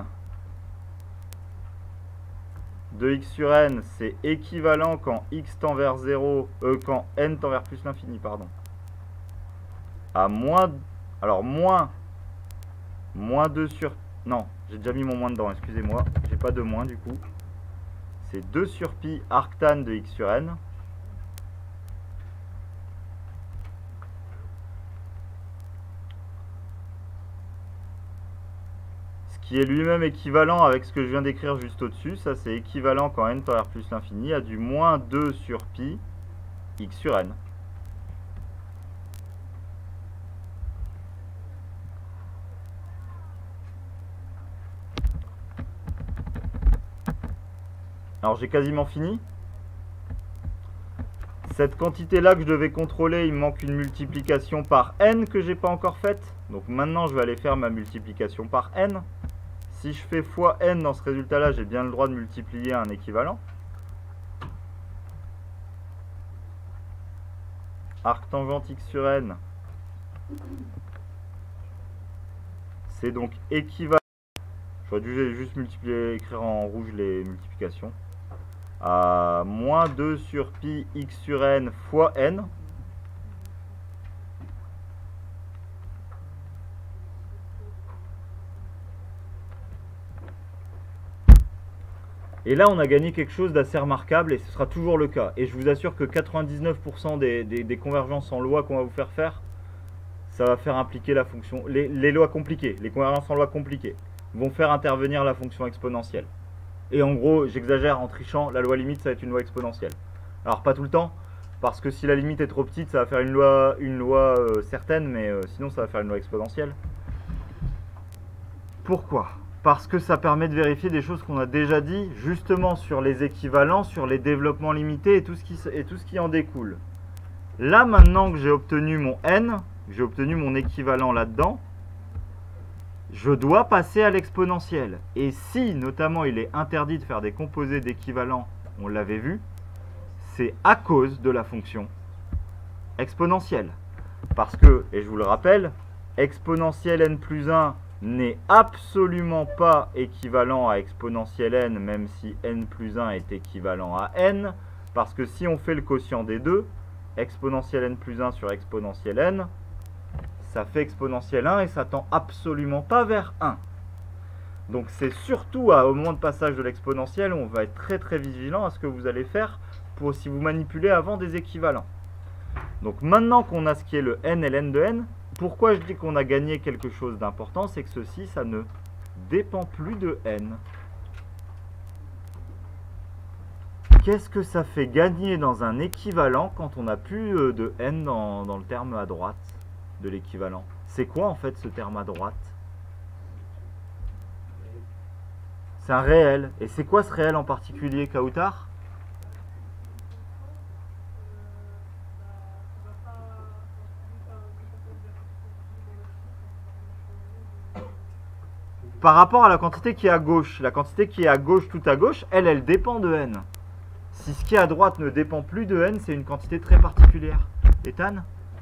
[SPEAKER 1] de x sur n, c'est équivalent quand x tend vers 0, quand n tend vers plus l'infini, pardon, à moins, alors moins 2 sur, non, j'ai déjà mis mon moins dedans, excusez-moi, j'ai pas de moins du coup, c'est 2 sur pi arctan de x sur n, qui est lui-même équivalent avec ce que je viens d'écrire juste au-dessus. Ça, c'est équivalent quand n tend vers plus l'infini à du moins 2 sur pi x sur n. Alors, j'ai quasiment fini. Cette quantité-là que je devais contrôler, il me manque une multiplication par n que j'ai pas encore faite. Donc maintenant, je vais aller faire ma multiplication par n. Si je fais fois n dans ce résultat-là, j'ai bien le droit de multiplier un équivalent. Arc tangente x sur n, c'est donc équivalent. J'aurais dû juste multiplier, écrire en rouge les multiplications. À moins 2 sur pi x sur n fois n. Et là, on a gagné quelque chose d'assez remarquable, et ce sera toujours le cas. Et je vous assure que 99% des convergences en loi qu'on va vous faire, ça va faire impliquer la fonction. Les lois compliquées, les convergences en loi compliquées, vont faire intervenir la fonction exponentielle. Et en gros, j'exagère en trichant, la loi limite, ça va être une loi exponentielle. Alors, pas tout le temps, parce que si la limite est trop petite, ça va faire une loi certaine, mais sinon, ça va faire une loi exponentielle. Pourquoi ? Parce que ça permet de vérifier des choses qu'on a déjà dit, justement sur les équivalents, sur les développements limités et tout ce qui en découle. Là, maintenant que j'ai obtenu mon n, j'ai obtenu mon équivalent là-dedans, je dois passer à l'exponentielle. Et si, notamment, il est interdit de faire des composés d'équivalent, on l'avait vu, c'est à cause de la fonction exponentielle. Parce que, et je vous le rappelle, exponentielle n plus 1 n'est absolument pas équivalent à exponentielle n, même si n plus 1 est équivalent à n, parce que si on fait le quotient des deux, exponentielle n plus 1 sur exponentielle n, ça fait exponentielle 1 et ça tend absolument pas vers 1. Donc c'est surtout au moment de passage de l'exponentielle, on va être très très vigilant à ce que vous allez faire pour si vous manipulez avant des équivalents. Donc maintenant qu'on a ce qui est le n et ln de n, pourquoi je dis qu'on a gagné quelque chose d'important, c'est que ceci, ça ne dépend plus de n. Qu'est-ce que ça fait gagner dans un équivalent quand on n'a plus de n dans le terme à droite de l'équivalent? C'est quoi en fait ce terme à droite? C'est un réel. Et c'est quoi ce réel en particulier, Kautar? Par rapport à la quantité qui est à gauche, la quantité qui est à gauche, tout à gauche, elle dépend de n. Si ce qui est à droite ne dépend plus de n, c'est une quantité très particulière. Ethan?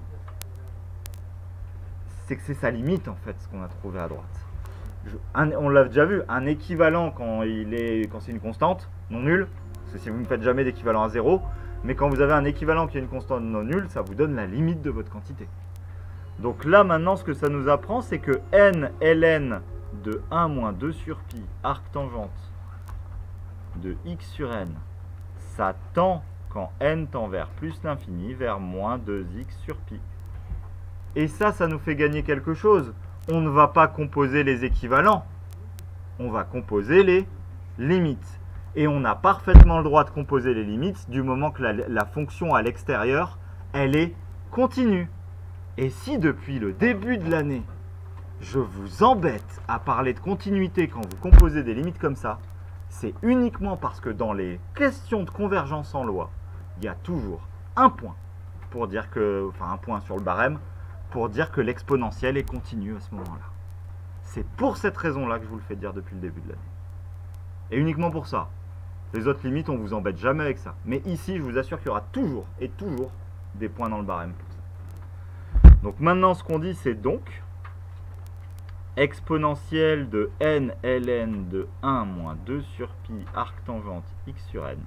[SPEAKER 1] C'est que c'est sa limite en fait, ce qu'on a trouvé à droite. On l'a déjà vu, un équivalent quand c'est une constante non nulle, parce que si vous ne faites jamais d'équivalent à 0, mais quand vous avez un équivalent qui est une constante non nulle, ça vous donne la limite de votre quantité. Donc là maintenant ce que ça nous apprend, c'est que n ln de 1 moins 2 sur pi arc tangente de x sur n, ça tend quand n tend vers plus l'infini vers moins 2x sur pi. Et ça nous fait gagner quelque chose. On ne va pas composer les équivalents, on va composer les limites. Et on a parfaitement le droit de composer les limites du moment que la fonction à l'extérieur, elle est continue. Et si depuis le début de l'année, je vous embête à parler de continuité quand vous composez des limites comme ça, c'est uniquement parce que dans les questions de convergence en loi, il y a toujours un point pour dire que, enfin un point sur le barème, pour dire que l'exponentielle est continue à ce moment-là. C'est pour cette raison-là que je vous le fais dire depuis le début de l'année. Et uniquement pour ça. Les autres limites, on vous embête jamais avec ça. Mais ici, je vous assure qu'il y aura toujours et toujours des points dans le barème pour ça. Donc maintenant, ce qu'on dit, c'est donc exponentielle de n ln de 1 moins 2 sur pi arc tangente x sur n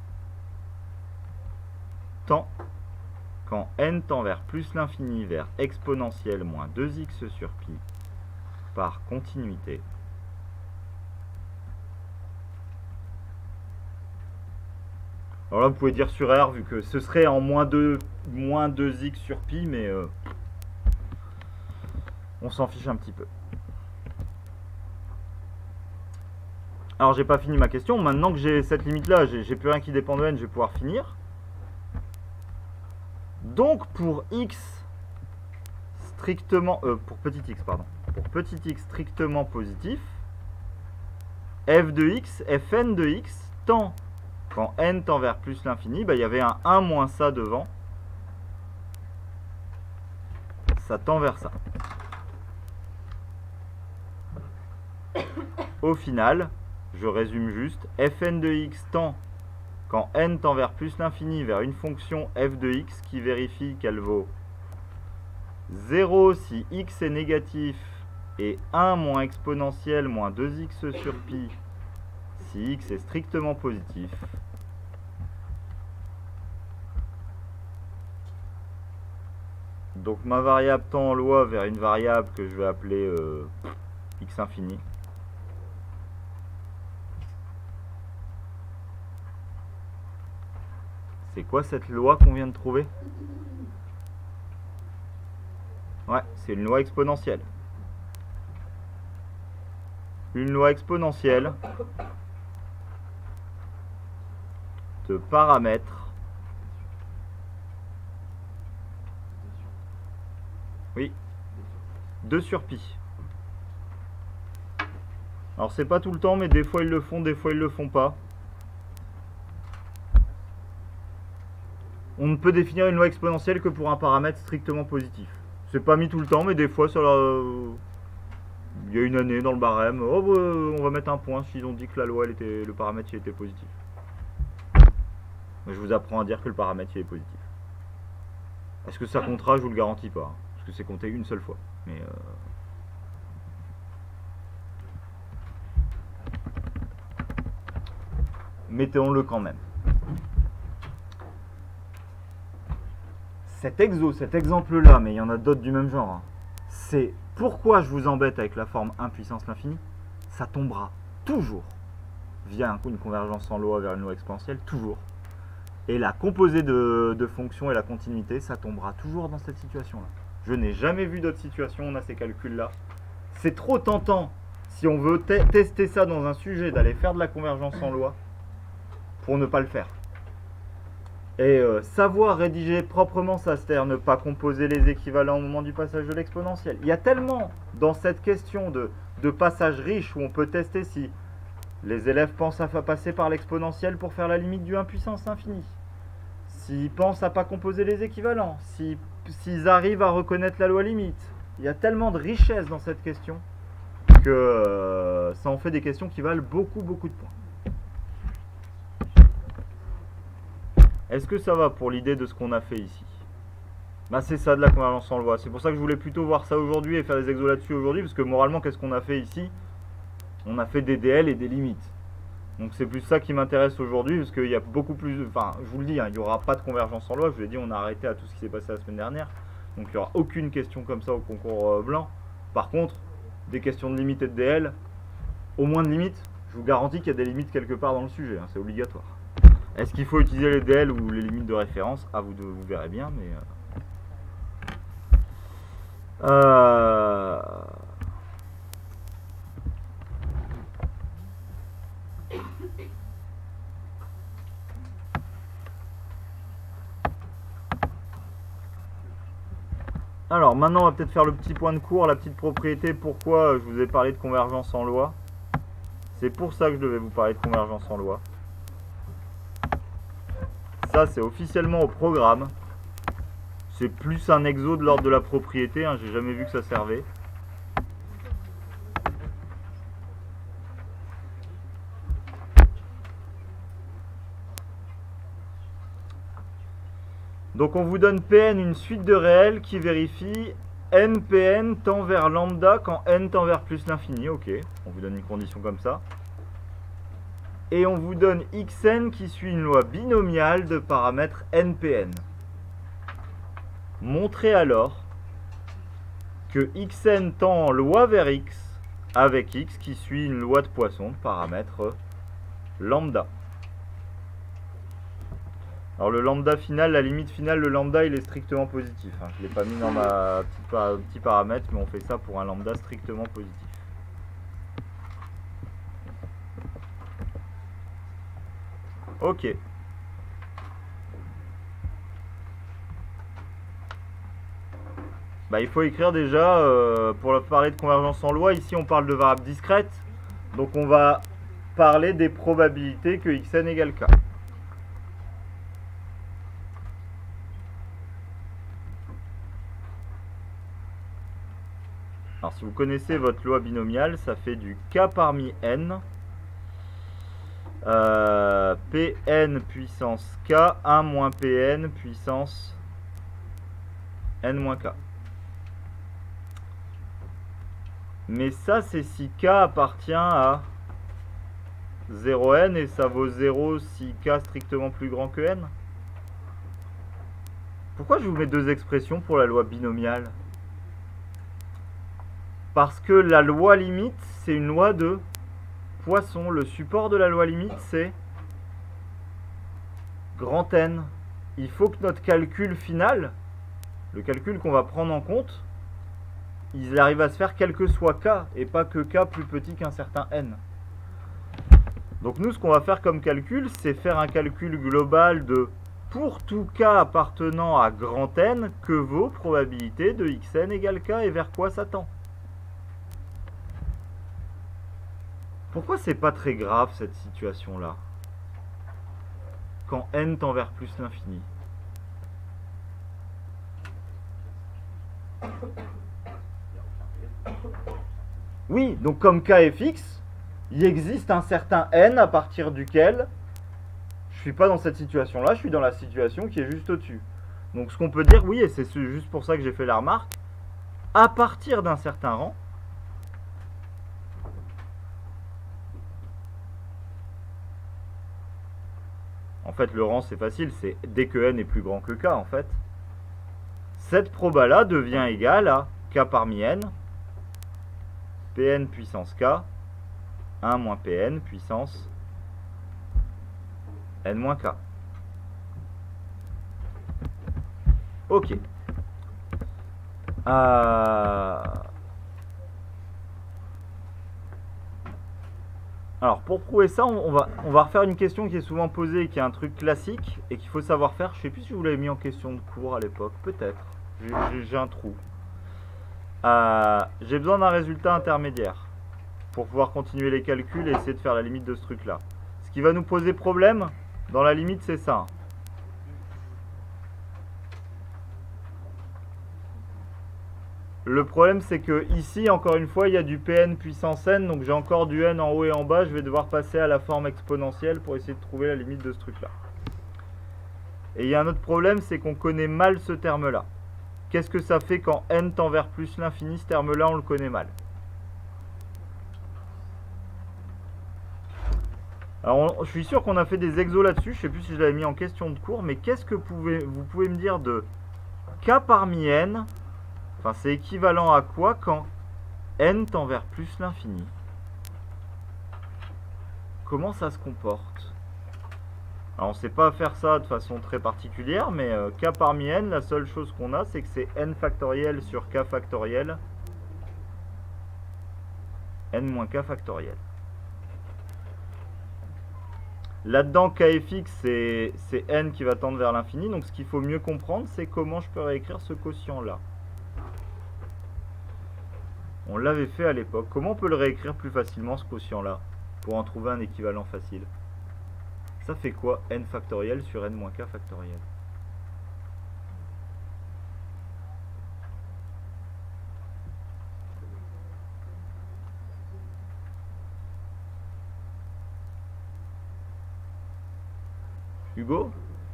[SPEAKER 1] tend quand n tend vers plus l'infini vers exponentielle moins 2x sur pi par continuité alors là vous pouvez dire sur R vu que ce serait en moins 2x sur pi mais on s'en fiche un petit peu. Alors j'ai pas fini ma question, maintenant que j'ai cette limite là, j'ai plus rien qui dépend de n, je vais pouvoir finir. Donc pour x strictement, pour petit x pardon, pour petit x strictement positif, f de x, fn de x tend, quand n tend vers plus l'infini, il y avait un 1 moins ça devant, ça tend vers ça. Au final, je résume juste, fn de x tend quand n tend vers plus l'infini vers une fonction f de x qui vérifie qu'elle vaut 0 si x est négatif et 1 moins exponentielle moins 2x sur pi si x est strictement positif. Donc ma variable tend en loi vers une variable que je vais appeler x infini. C'est quoi cette loi qu'on vient de trouver? Ouais, c'est une loi exponentielle. Une loi exponentielle de paramètres. Oui, 2 sur pi. Alors c'est pas tout le temps, mais des fois ils le font, des fois ils le font pas. on ne peut définir une loi exponentielle que pour un paramètre strictement positif. C'est pas mis tout le temps, mais des fois, il y a une année dans le barème, oh, on va mettre un point s'ils ont dit que la loi, le paramètre il était positif. Je vous apprends à dire que le paramètre il est positif. Est-ce que ça comptera? Je vous le garantis pas, hein, parce que c'est compté une seule fois. Mais mettons-le quand même. Cet exemple-là, mais il y en a d'autres du même genre, hein, c'est pourquoi je vous embête avec la forme 1 puissance l'infini. Ça tombera toujours via une convergence sans loi vers une loi exponentielle, toujours. Et la composée de fonctions et la continuité, ça tombera toujours dans cette situation-là. Je n'ai jamais vu d'autres situations où on a ces calculs-là. C'est trop tentant, si on veut tester ça dans un sujet, d'aller faire de la convergence sans loi, pour ne pas le faire. Et savoir rédiger proprement ça, c'est-à-dire ne pas composer les équivalents au moment du passage de l'exponentielle. Il y a tellement dans cette question de passage riche où on peut tester si les élèves pensent à passer par l'exponentielle pour faire la limite du 1 puissance infinie. S'ils pensent à pas composer les équivalents, s'ils arrivent à reconnaître la loi limite. Il y a tellement de richesse dans cette question que ça en fait des questions qui valent beaucoup de points. Est-ce que ça va pour l'idée de ce qu'on a fait ici? Bah c'est ça de la convergence sans loi. C'est pour ça que je voulais plutôt voir ça aujourd'hui et faire des exos là-dessus aujourd'hui, parce que moralement, qu'est-ce qu'on a fait ici? On a fait des DL et des limites. Donc c'est plus ça qui m'intéresse aujourd'hui, parce qu'il y a beaucoup plus... Enfin, je vous le dis, hein, il n'y aura pas de convergence sans loi. Je vous l'ai dit, on a arrêté à tout ce qui s'est passé la semaine dernière. Donc il n'y aura aucune question comme ça au concours blanc. Par contre, des questions de limite et de DL, au moins de limites, je vous garantis qu'il y a des limites quelque part dans le sujet, hein, c'est obligatoire. Est-ce qu'il faut utiliser les DL ou les limites de référence? Ah, vous verrez bien, mais... Alors, maintenant, on va peut-être faire le petit point de cours, la petite propriété. Pourquoi je vous ai parlé de convergence en loi? C'est pour ça que je devais vous parler de convergence en loi. Ça, c'est officiellement au programme. C'est plus un exo de l'ordre de la propriété, hein, j'ai jamais vu que ça servait. Donc on vous donne Pn, une suite de réels qui vérifie NPn tend vers lambda quand n tend vers plus l'infini. Ok, on vous donne une condition comme ça. Et on vous donne Xn qui suit une loi binomiale de paramètres NPn. Montrez alors que Xn tend en loi vers X avec X qui suit une loi de Poisson de paramètre lambda. Alors le lambda final, la limite finale, le lambda il est strictement positif. Hein. Je ne l'ai pas mis dans ma petit paramètre, mais on fait ça pour un lambda strictement positif. Ok. Bah, il faut écrire déjà, pour parler de convergence en loi, ici on parle de variables discrètes. Donc on va parler des probabilités que xn égale k. Alors si vous connaissez votre loi binomiale, ça fait du k parmi n. Pn puissance k, 1 moins Pn puissance n moins k. Mais ça, c'est si k appartient à 0n et ça vaut 0 si k strictement plus grand que n. Pourquoi je vous mets deux expressions pour la loi binomiale? Parce que la loi limite, c'est une loi de Poisson. Le support de la loi limite, c'est grand N. Il faut que notre calcul final, le calcul qu'on va prendre en compte, il arrive à se faire quel que soit k, et pas que k plus petit qu'un certain n. Donc nous, ce qu'on va faire comme calcul, c'est faire un calcul global de, pour tout k appartenant à grand N, que vaut probabilité de xn égale k et vers quoi ça tend. Pourquoi c'est pas très grave cette situation-là? Quand n tend vers plus l'infini. Oui, donc comme k est fixe, il existe un certain n à partir duquel je suis pas dans cette situation-là, je suis dans la situation qui est juste au-dessus. Donc ce qu'on peut dire, oui, et c'est juste pour ça que j'ai fait la remarque, à partir d'un certain rang, en fait le rang c'est facile, c'est dès que n est plus grand que k en fait, cette proba-là devient égale à k parmi n, Pn puissance k, 1 moins Pn puissance n moins k. Ok. Alors pour prouver ça, on va refaire une question qui est souvent posée, qui est un truc classique et qu'il faut savoir faire. Je sais plus si vous l'avez mis en question de cours à l'époque, peut-être. J'ai un trou. J'ai besoin d'un résultat intermédiaire pour pouvoir continuer les calculs et essayer de faire la limite de ce truc-là. Ce qui va nous poser problème, dans la limite, c'est ça. Le problème, c'est que ici, encore une fois, il y a du Pn puissance n, donc j'ai encore du n en haut et en bas. Je vais devoir passer à la forme exponentielle pour essayer de trouver la limite de ce truc-là. Et il y a un autre problème, c'est qu'on connaît mal ce terme-là. Qu'est-ce que ça fait quand n tend vers plus l'infini? Ce terme-là, on le connaît mal. Alors, je suis sûr qu'on a fait des exos là-dessus. Je ne sais plus si je l'avais mis en question de cours, mais qu'est-ce que vous pouvez me dire de k parmi n? Enfin, c'est équivalent à quoi quand n tend vers plus l'infini? Comment ça se comporte? Alors, on ne sait pas faire ça de façon très particulière, mais k parmi n, la seule chose qu'on a, c'est que c'est n factoriel sur k factoriel, n moins k factoriel. Là-dedans, k est fixe, c'est n qui va tendre vers l'infini. Donc, ce qu'il faut mieux comprendre, c'est comment je peux réécrire ce quotient-là. On l'avait fait à l'époque. Comment on peut le réécrire plus facilement, ce quotient-là, pour en trouver un équivalent facile? Ça fait quoi, n factoriel sur n moins k factoriel? Hugo?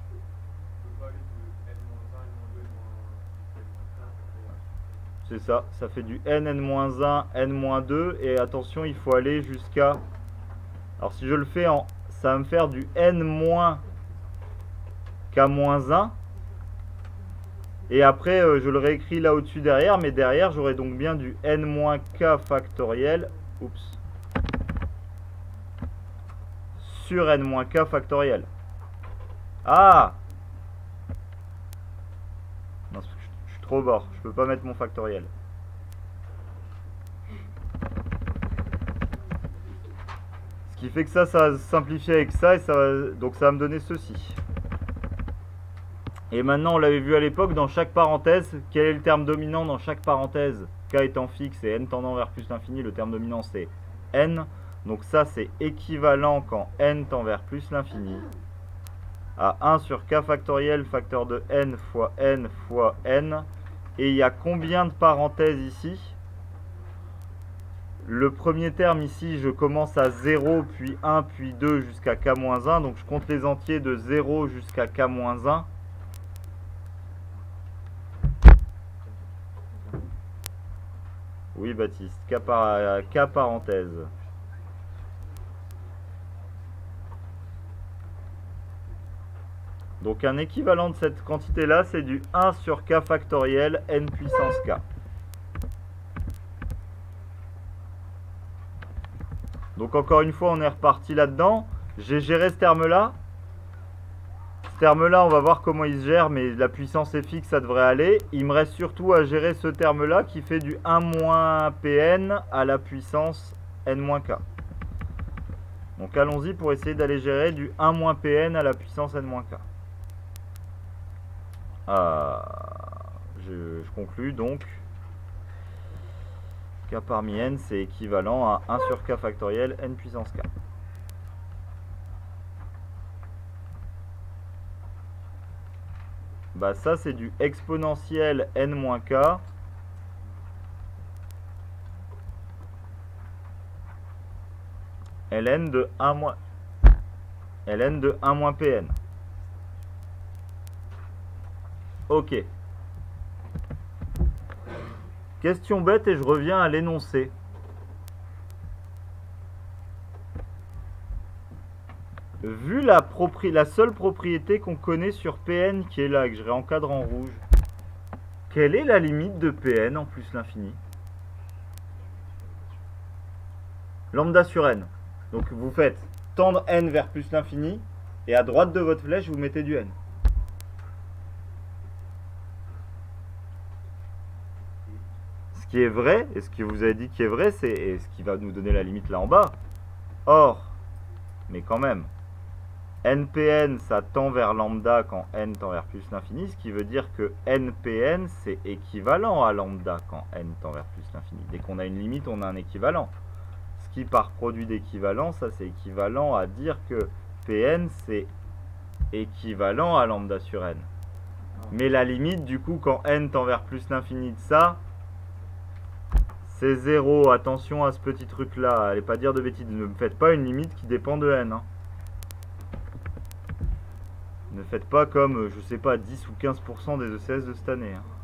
[SPEAKER 1] C'est ça, ça fait du n-1, n-2, et attention, il faut aller jusqu'à... Alors si je le fais en... ça va me faire du n-k-1, et après je le réécris là au-dessus derrière, mais derrière j'aurai donc bien du n-k factoriel, oups, sur n-k factoriel. Ah! Non, je suis trop au bord, je peux pas mettre mon factoriel. Ce qui fait que ça va se simplifier avec ça, et donc ça va me donner ceci. Et maintenant, on l'avait vu à l'époque, dans chaque parenthèse, quel est le terme dominant dans chaque parenthèse? K étant fixe et n tendant vers plus l'infini, le terme dominant c'est n. Donc ça c'est équivalent quand n tend vers plus l'infini à 1 sur k factoriel facteur de n fois n fois n. Et il y a combien de parenthèses ici? Le premier terme ici, je commence à 0, puis 1, puis 2 jusqu'à k-1. Donc je compte les entiers de 0 jusqu'à k-1. Oui Baptiste, k parenthèse. Donc un équivalent de cette quantité-là, c'est du 1 sur k factoriel n puissance k. Donc encore une fois, on est reparti là-dedans. J'ai géré ce terme-là. Ce terme-là, on va voir comment il se gère, mais la puissance est fixe, ça devrait aller. Il me reste surtout à gérer ce terme-là qui fait du 1 moins Pn à la puissance n moins k. Donc allons-y pour essayer d'aller gérer du 1 moins Pn à la puissance n moins k. Je conclus donc k parmi n c'est équivalent à 1 sur k factoriel n puissance k. Bah ça c'est du exponentiel n moins k ln de 1 moins ln de 1 moins Pn. Ok. Question bête et je reviens à l'énoncé. Vu la seule propriété qu'on connaît sur Pn qui est là, que je réencadre en rouge, quelle est la limite de Pn en plus l'infini? Lambda sur n. Donc vous faites tendre n vers plus l'infini, et à droite de votre flèche, vous mettez du n. Ce qui est vrai, et ce que vous avez dit qui est vrai, c'est ce qui va nous donner la limite là en bas. Or, mais quand même, npn, ça tend vers lambda quand n tend vers plus l'infini, ce qui veut dire que npn, c'est équivalent à lambda quand n tend vers plus l'infini. Dès qu'on a une limite, on a un équivalent. Ce qui, par produit d'équivalence, ça c'est équivalent à dire que pn, c'est équivalent à lambda sur n. Mais la limite, du coup, quand n tend vers plus l'infini de ça, c'est 0. Attention à ce petit truc-là. Allez pas dire de bêtises. Ne me faites pas une limite qui dépend de n. Hein. Ne faites pas comme, je sais pas, 10 ou 15% des ECS de cette année. Hein.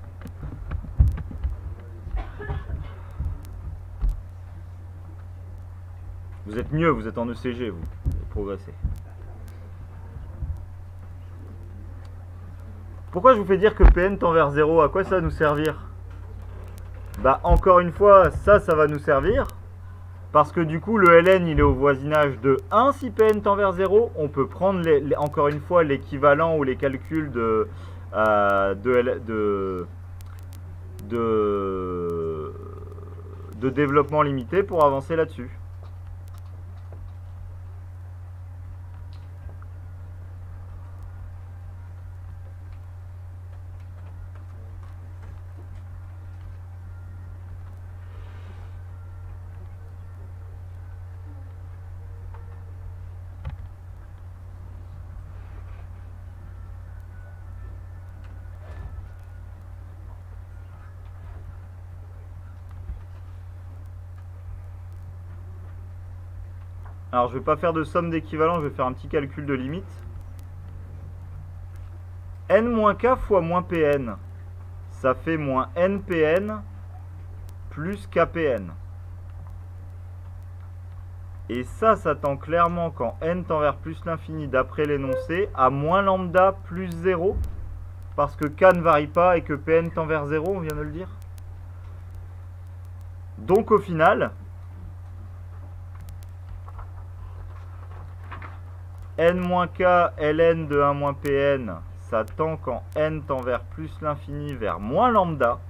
[SPEAKER 1] Vous êtes mieux, vous êtes en ECG, vous avez progressé. Pourquoi je vous fais dire que Pn tend vers 0? À quoi ça va nous servir? Bah encore une fois, ça va nous servir. Parce que du coup, le ln, il est au voisinage de 1. Si Pn tend vers 0, on peut prendre encore une fois l'équivalent ou les calculs de développement limité pour avancer là-dessus. Alors je ne vais pas faire de somme d'équivalent, je vais faire un petit calcul de limite. n-k fois moins Pn, ça fait moins nPn plus kPn. Et ça tend clairement quand n tend vers plus l'infini d'après l'énoncé à moins lambda plus 0. Parce que k ne varie pas et que Pn tend vers 0, on vient de le dire. Donc au final, n-k ln de 1 moins Pn, ça tend quand n tend vers plus l'infini vers moins lambda.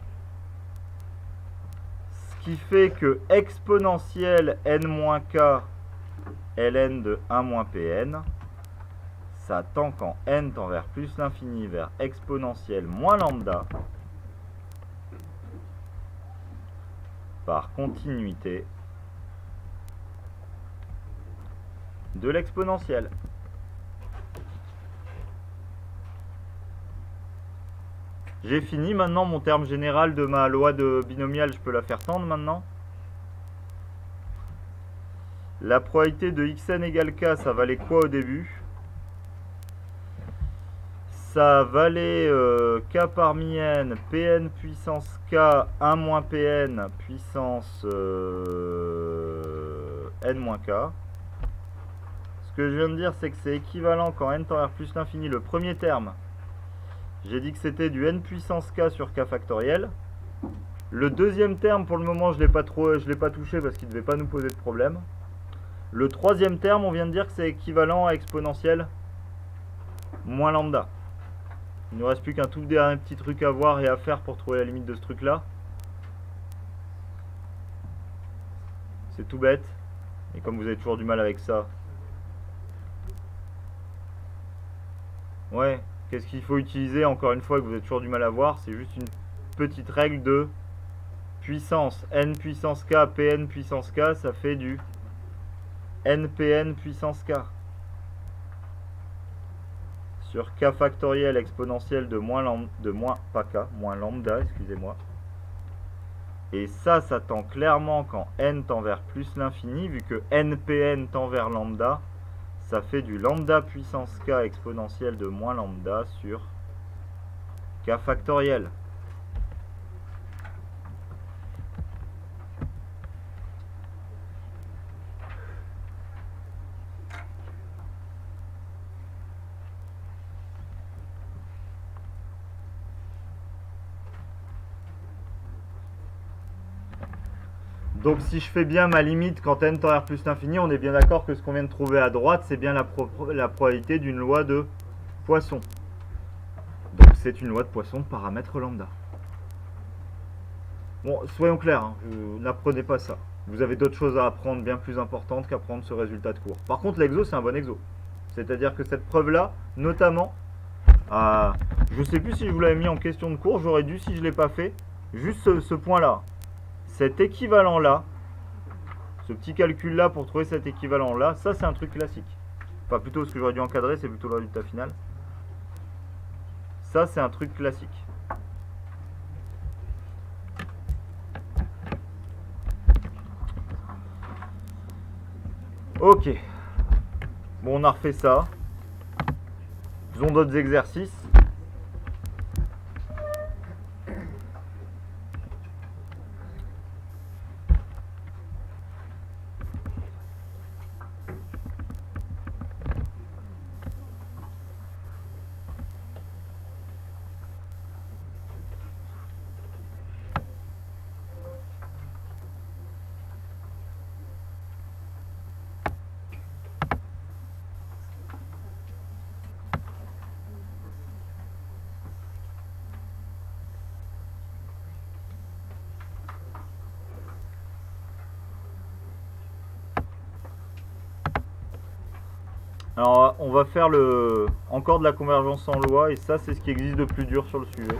[SPEAKER 1] Ce qui fait que exponentielle n-k ln de 1 moins Pn, ça tend quand n tend vers plus l'infini vers exponentielle moins lambda par continuité de l'exponentielle. J'ai fini maintenant mon terme général de ma loi de binomial, je peux la faire tendre maintenant. La probabilité de xn égale k, ça valait quoi au début? Ça valait k parmi n, pn puissance k, 1 moins pn puissance n moins k. Ce que je viens de dire, c'est que c'est équivalent quand n tend vers plus l'infini, le premier terme. J'ai dit que c'était du n puissance k sur k factoriel. Le deuxième terme, pour le moment, je ne l'ai pas touché parce qu'il ne devait pas nous poser de problème. Le troisième terme, on vient de dire que c'est équivalent à exponentielle moins lambda. Il ne nous reste plus qu'un tout dernier petit truc à voir et à faire pour trouver la limite de ce truc-là. C'est tout bête. Et comme vous avez toujours du mal avec ça. Ouais, qu'est-ce qu'il faut utiliser, encore une fois, que vous avez toujours du mal à voir? C'est juste une petite règle de puissance. N puissance k, Pn puissance k, ça fait du nPn puissance k. Sur k factoriel exponentielle de moins lambda, excusez-moi. Et ça tend clairement quand n tend vers plus l'infini, vu que npn tend vers lambda, ça fait du lambda puissance k exponentielle de moins lambda sur k factoriel. Donc si je fais bien ma limite quand n tend vers plus l'infini, on est bien d'accord que ce qu'on vient de trouver à droite, c'est bien la probabilité d'une loi de Poisson. Donc c'est une loi de Poisson de paramètre lambda. Bon, soyons clairs, hein, n'apprenez pas ça. Vous avez d'autres choses à apprendre bien plus importantes qu'apprendre ce résultat de cours. Par contre, l'exo, c'est un bon exo. C'est-à-dire que cette preuve-là, notamment, je ne sais plus si je vous l'avais mis en question de cours, j'aurais dû si je ne l'ai pas fait. Juste ce point-là. Cet équivalent-là, ce petit calcul-là pour trouver cet équivalent-là, ça c'est un truc classique. Enfin plutôt ce que j'aurais dû encadrer, c'est plutôt le résultat final. Ça c'est un truc classique. Ok. Bon, on a refait ça. Faisons d'autres exercices. Alors on va faire encore de la convergence sans loi, et ça c'est ce qui existe de plus dur sur le sujet.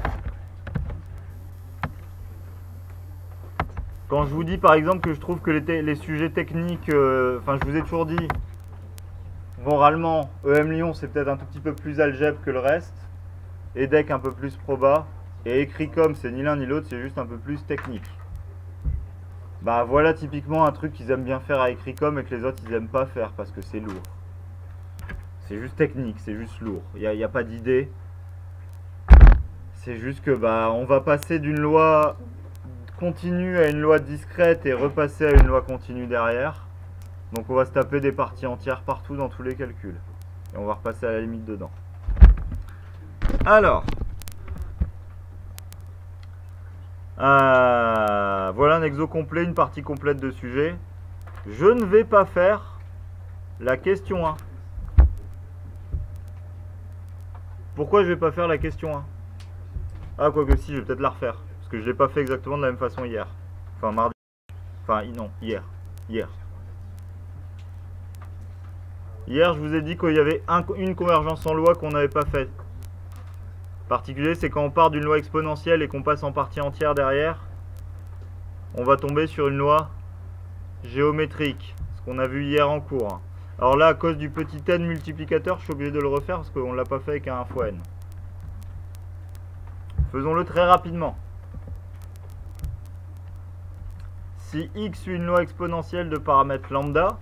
[SPEAKER 1] Quand je vous dis par exemple que je trouve que les sujets techniques, enfin je vous ai toujours dit, moralement, EM Lyon c'est peut-être un tout petit peu plus algèbre que le reste, EDEC un peu plus proba, et Écrit-Com c'est ni l'un ni l'autre, c'est juste un peu plus technique. Bah voilà typiquement un truc qu'ils aiment bien faire à Écrit-Com et que les autres ils aiment pas faire parce que c'est lourd. C'est juste technique, c'est juste lourd. Il n'y a pas d'idée. C'est juste que bah on va passer d'une loi continue à une loi discrète et repasser à une loi continue derrière. Donc on va se taper des parties entières partout dans tous les calculs. Et on va repasser à la limite dedans. Alors. Voilà un exo complet, une partie complète de sujet. Je ne vais pas faire la question 1. Pourquoi je vais pas faire la question 1? Ah, quoique si, je vais peut-être la refaire. Parce que je l'ai pas fait exactement de la même façon hier. Enfin, mardi. Enfin, non, hier. Hier, je vous ai dit qu'il y avait une convergence en loi qu'on n'avait pas faite. Le particulier, c'est quand on part d'une loi exponentielle et qu'on passe en partie entière derrière, on va tomber sur une loi géométrique. Ce qu'on a vu hier en cours. Alors là, à cause du petit n multiplicateur, je suis obligé de le refaire parce qu'on ne l'a pas fait avec un 1 fois n. Faisons-le très rapidement. Si x suit une loi exponentielle de paramètre lambda,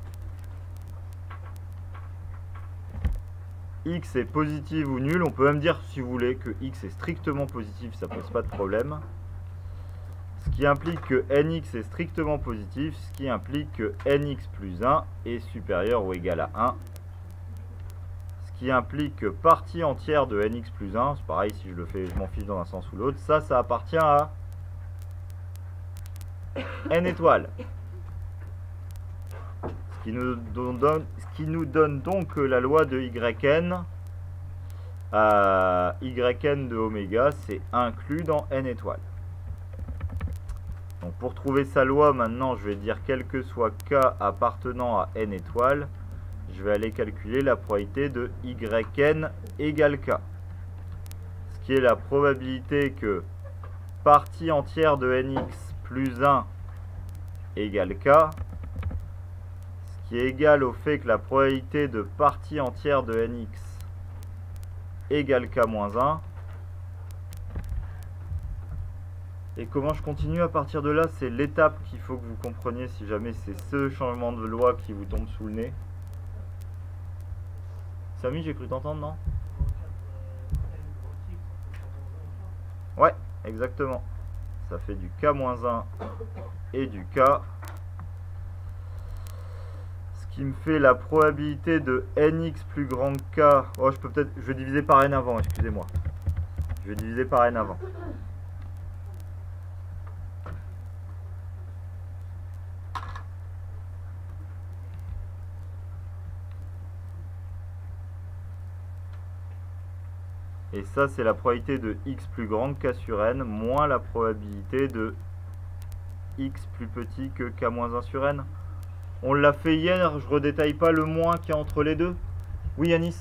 [SPEAKER 1] x est positive ou nulle, on peut même dire, si vous voulez, que x est strictement positif, ça pose pas de problème. Ce qui implique que nx est strictement positif, ce qui implique que nx plus 1 est supérieur ou égal à 1. Ce qui implique que partie entière de nx plus 1, c'est pareil si je le fais, je m'en fiche dans un sens ou l'autre, ça appartient à n étoiles. Ce qui nous donne donc la loi de yn. Yn de oméga, c'est inclus dans n étoiles. Donc pour trouver sa loi, maintenant, je vais dire quel que soit k appartenant à n étoiles, je vais aller calculer la probabilité de yn égale k. Ce qui est la probabilité que partie entière de nx plus 1 égale k, ce qui est égal au fait que la probabilité de partie entière de nx égale k moins 1, Et comment je continue à partir de là, c'est l'étape qu'il faut que vous compreniez si jamais c'est ce changement de loi qui vous tombe sous le nez. Samy, j'ai cru t'entendre, non? Ouais, exactement. Ça fait du K-1 et du K. Ce qui me fait la probabilité de nx plus grand que K. Oh, je vais diviser par n avant, excusez-moi. Je vais diviser par n avant. Et ça, c'est la probabilité de x plus grand que k sur n, moins la probabilité de x plus petit que k-1 sur n. On l'a fait hier, je redétaille pas le moins qu'il y a entre les deux. Oui, Yanis?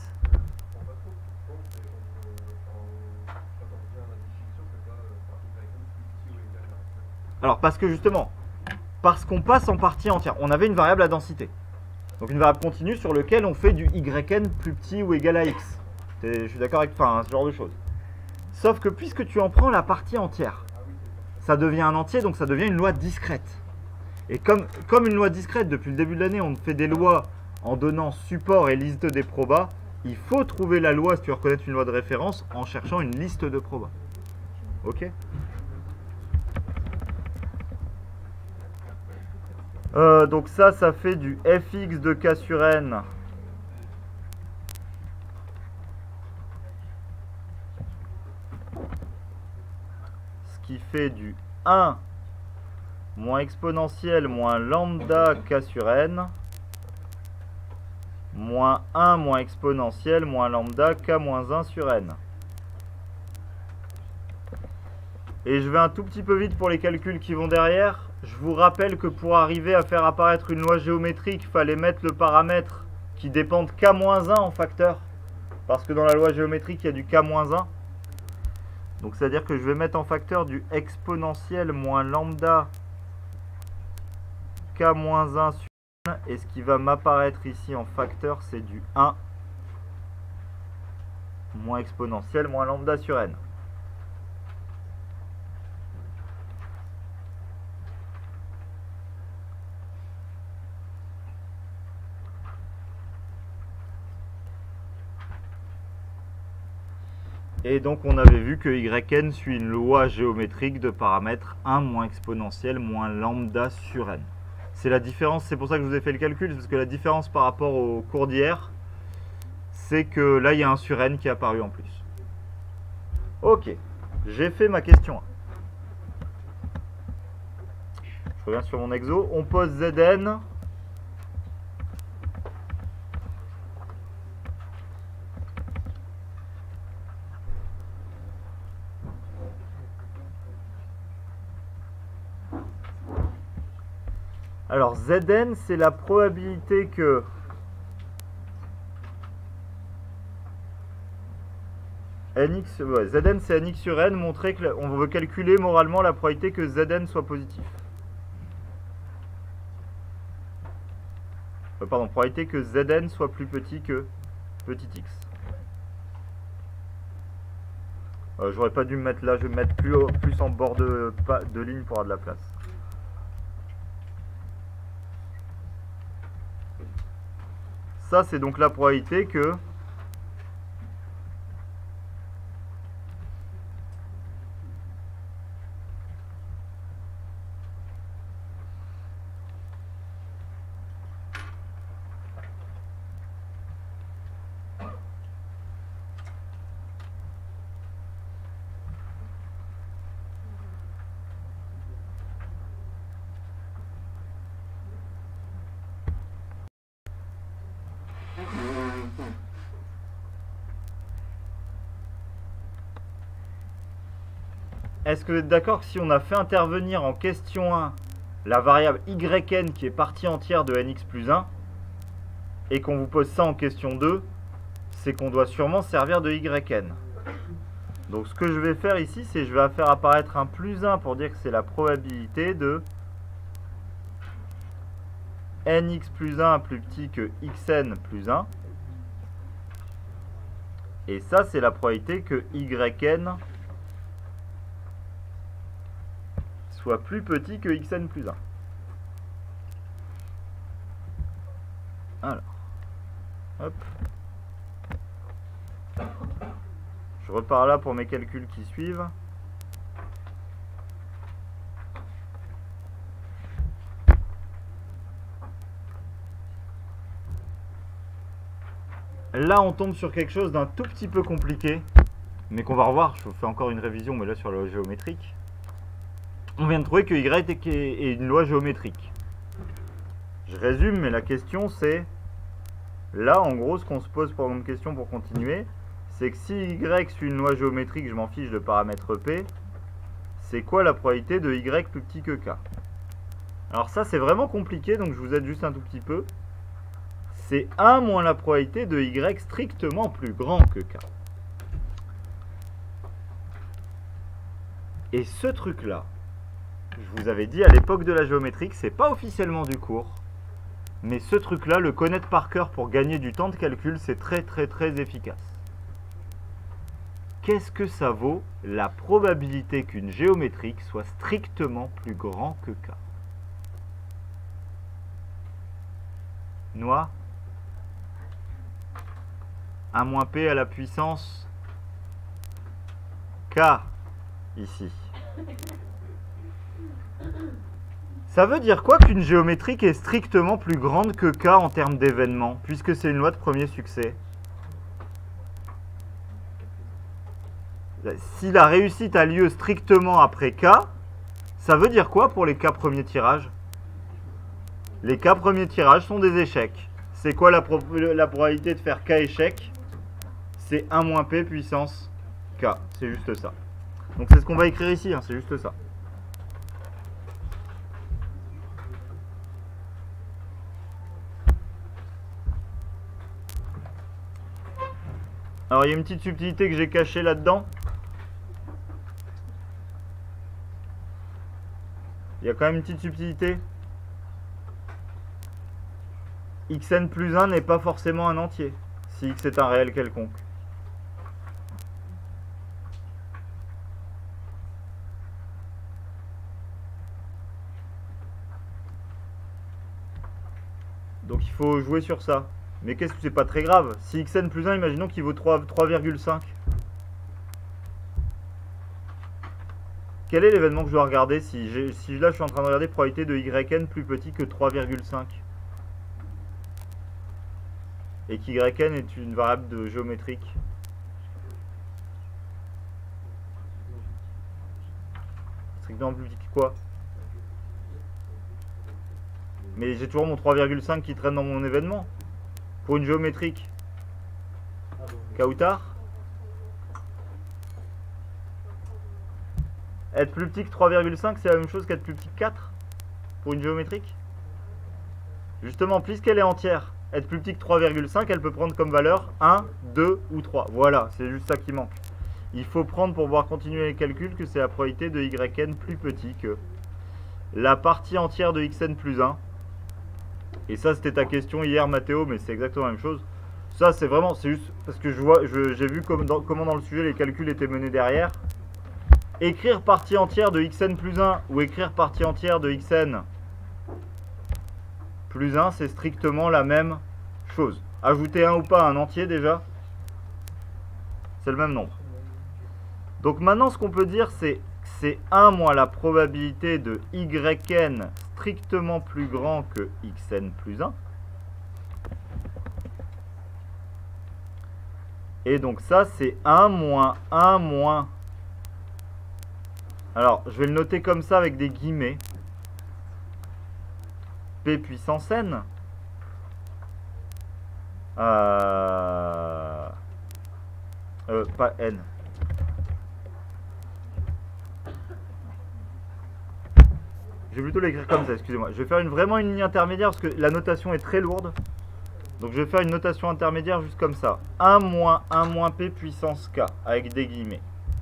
[SPEAKER 1] Alors, parce que justement, parce qu'on passe en partie entière, on avait une variable à densité. Donc une variable continue sur laquelle on fait du yn plus petit ou égal à x. Je suis d'accord avec ce genre de choses. Sauf que puisque tu en prends la partie entière, ça devient un entier, donc ça devient une loi discrète. Et comme une loi discrète, depuis le début de l'année, on fait des lois en donnant support et liste des probas, il faut trouver la loi, si tu veux reconnaître une loi de référence, en cherchant une liste de probas. Ok? Donc ça fait du fx de k sur n. Ce qui fait du 1 moins exponentielle moins lambda k sur n moins 1 moins exponentielle moins lambda k moins 1 sur n. Et je vais un tout petit peu vite pour les calculs qui vont derrière. Je vous rappelle que pour arriver à faire apparaître une loi géométrique, il fallait mettre le paramètre qui dépend de k-1 en facteur. Parce que dans la loi géométrique, il y a du k-1. Donc c'est à dire que je vais mettre en facteur du exponentiel moins lambda k-1 sur n. Et ce qui va m'apparaître ici en facteur, c'est du 1 moins exponentiel moins lambda sur n. Et donc on avait vu que yn suit une loi géométrique de paramètres 1 moins exponentielle moins lambda sur n. C'est la différence, c'est pour ça que je vous ai fait le calcul, parce que la différence par rapport au cours d'hier, c'est que là il y a un sur n qui est apparu en plus. Ok, j'ai fait ma question 1. Je reviens sur mon exo, on pose Zn. Alors Zn, c'est la probabilité que nx, ouais, Zn c'est nx sur n, montrer que on veut calculer moralement la probabilité que Zn soit positif. Pardon, probabilité que Zn soit plus petit que petit x. J'aurais pas dû me mettre là, je vais me mettre plus en bord de ligne pour avoir de la place. Ça, c'est donc la probabilité que est-ce que vous êtes d'accord que si on a fait intervenir en question 1 la variable yn qui est partie entière de nx plus 1 et qu'on vous pose ça en question 2, c'est qu'on doit sûrement servir de yn. Donc ce que je vais faire ici, c'est je vais faire apparaître un plus 1 pour dire que c'est la probabilité de nx plus 1 plus petit que xn plus 1. Et ça, c'est la probabilité que yn soit plus petit que xn plus 1. Alors, hop. Je repars là pour mes calculs qui suivent. Là, on tombe sur quelque chose d'un tout petit peu compliqué, mais qu'on va revoir. Je fais encore une révision, mais là sur la loi géométrique. On vient de trouver que y est une loi géométrique. Je résume, mais la question c'est... Là, en gros, ce qu'on se pose pour une question pour continuer, c'est que si y suit une loi géométrique, je m'en fiche de paramètre p, c'est quoi la probabilité de y plus petit que k? Alors ça, c'est vraiment compliqué, donc je vous aide juste un tout petit peu. C'est 1 moins la probabilité de y strictement plus grand que k. Et ce truc-là, je vous avais dit à l'époque de la géométrie que c'est pas officiellement du cours, mais ce truc-là, le connaître par cœur pour gagner du temps de calcul, c'est très très très efficace. Qu'est-ce que ça vaut la probabilité qu'une géométrique soit strictement plus grand que k? Noix 1 moins p à la puissance k, ici. Ça veut dire quoi qu'une géométrique est strictement plus grande que k en termes d'événements, puisque c'est une loi de premier succès? Si la réussite a lieu strictement après k, ça veut dire quoi pour les k premiers tirages? Les k premiers tirages sont des échecs. C'est quoi la probabilité de faire k échecs? C'est 1 moins p puissance k. C'est juste ça. Donc c'est ce qu'on va écrire ici, hein, c'est juste ça. Alors il y a une petite subtilité que j'ai cachée là-dedans. Il y a quand même une petite subtilité. Xn plus 1 n'est pas forcément un entier, si x est un réel quelconque. Donc il faut jouer sur ça. Mais qu'est-ce que c'est pas très grave. Si xn plus 1, imaginons qu'il vaut 3,5. Quel est l'événement que je dois regarder si là je suis en train de regarder probabilité de yn plus petit que 3,5 et qu'yn est une variable de géométrique? Strictement plus petit que quoi? Mais j'ai toujours mon 3,5 qui traîne dans mon événement. Pour une géométrique. Kautar? Être plus petit que 3,5, c'est la même chose qu'être plus petit que 4 pour une géométrique? Justement, puisqu'elle est entière, être plus petit que 3,5, elle peut prendre comme valeur 1, 2 ou 3. Voilà, c'est juste ça qui manque. Il faut prendre pour pouvoir continuer les calculs que c'est la probabilité de yn plus petit que la partie entière de xn plus 1. Et ça, c'était ta question hier, Mathéo, mais c'est exactement la même chose. Ça, c'est vraiment, c'est juste parce que j'ai vu comment dans le sujet les calculs étaient menés derrière. Écrire partie entière de xn plus 1 ou écrire partie entière de xn plus 1, c'est strictement la même chose. Ajouter 1 ou pas à un entier déjà, c'est le même nombre. Donc maintenant, ce qu'on peut dire, c'est 1 moins la probabilité de yn strictement plus grand que xn plus 1. Et donc ça, c'est 1 moins 1 moins... Alors, je vais le noter comme ça avec des guillemets. P puissance n. Pas n. Je vais plutôt l'écrire comme ça, excusez-moi. Je vais faire vraiment une ligne intermédiaire parce que la notation est très lourde. Donc je vais faire une notation intermédiaire juste comme ça. 1 moins p puissance k, avec des guillemets.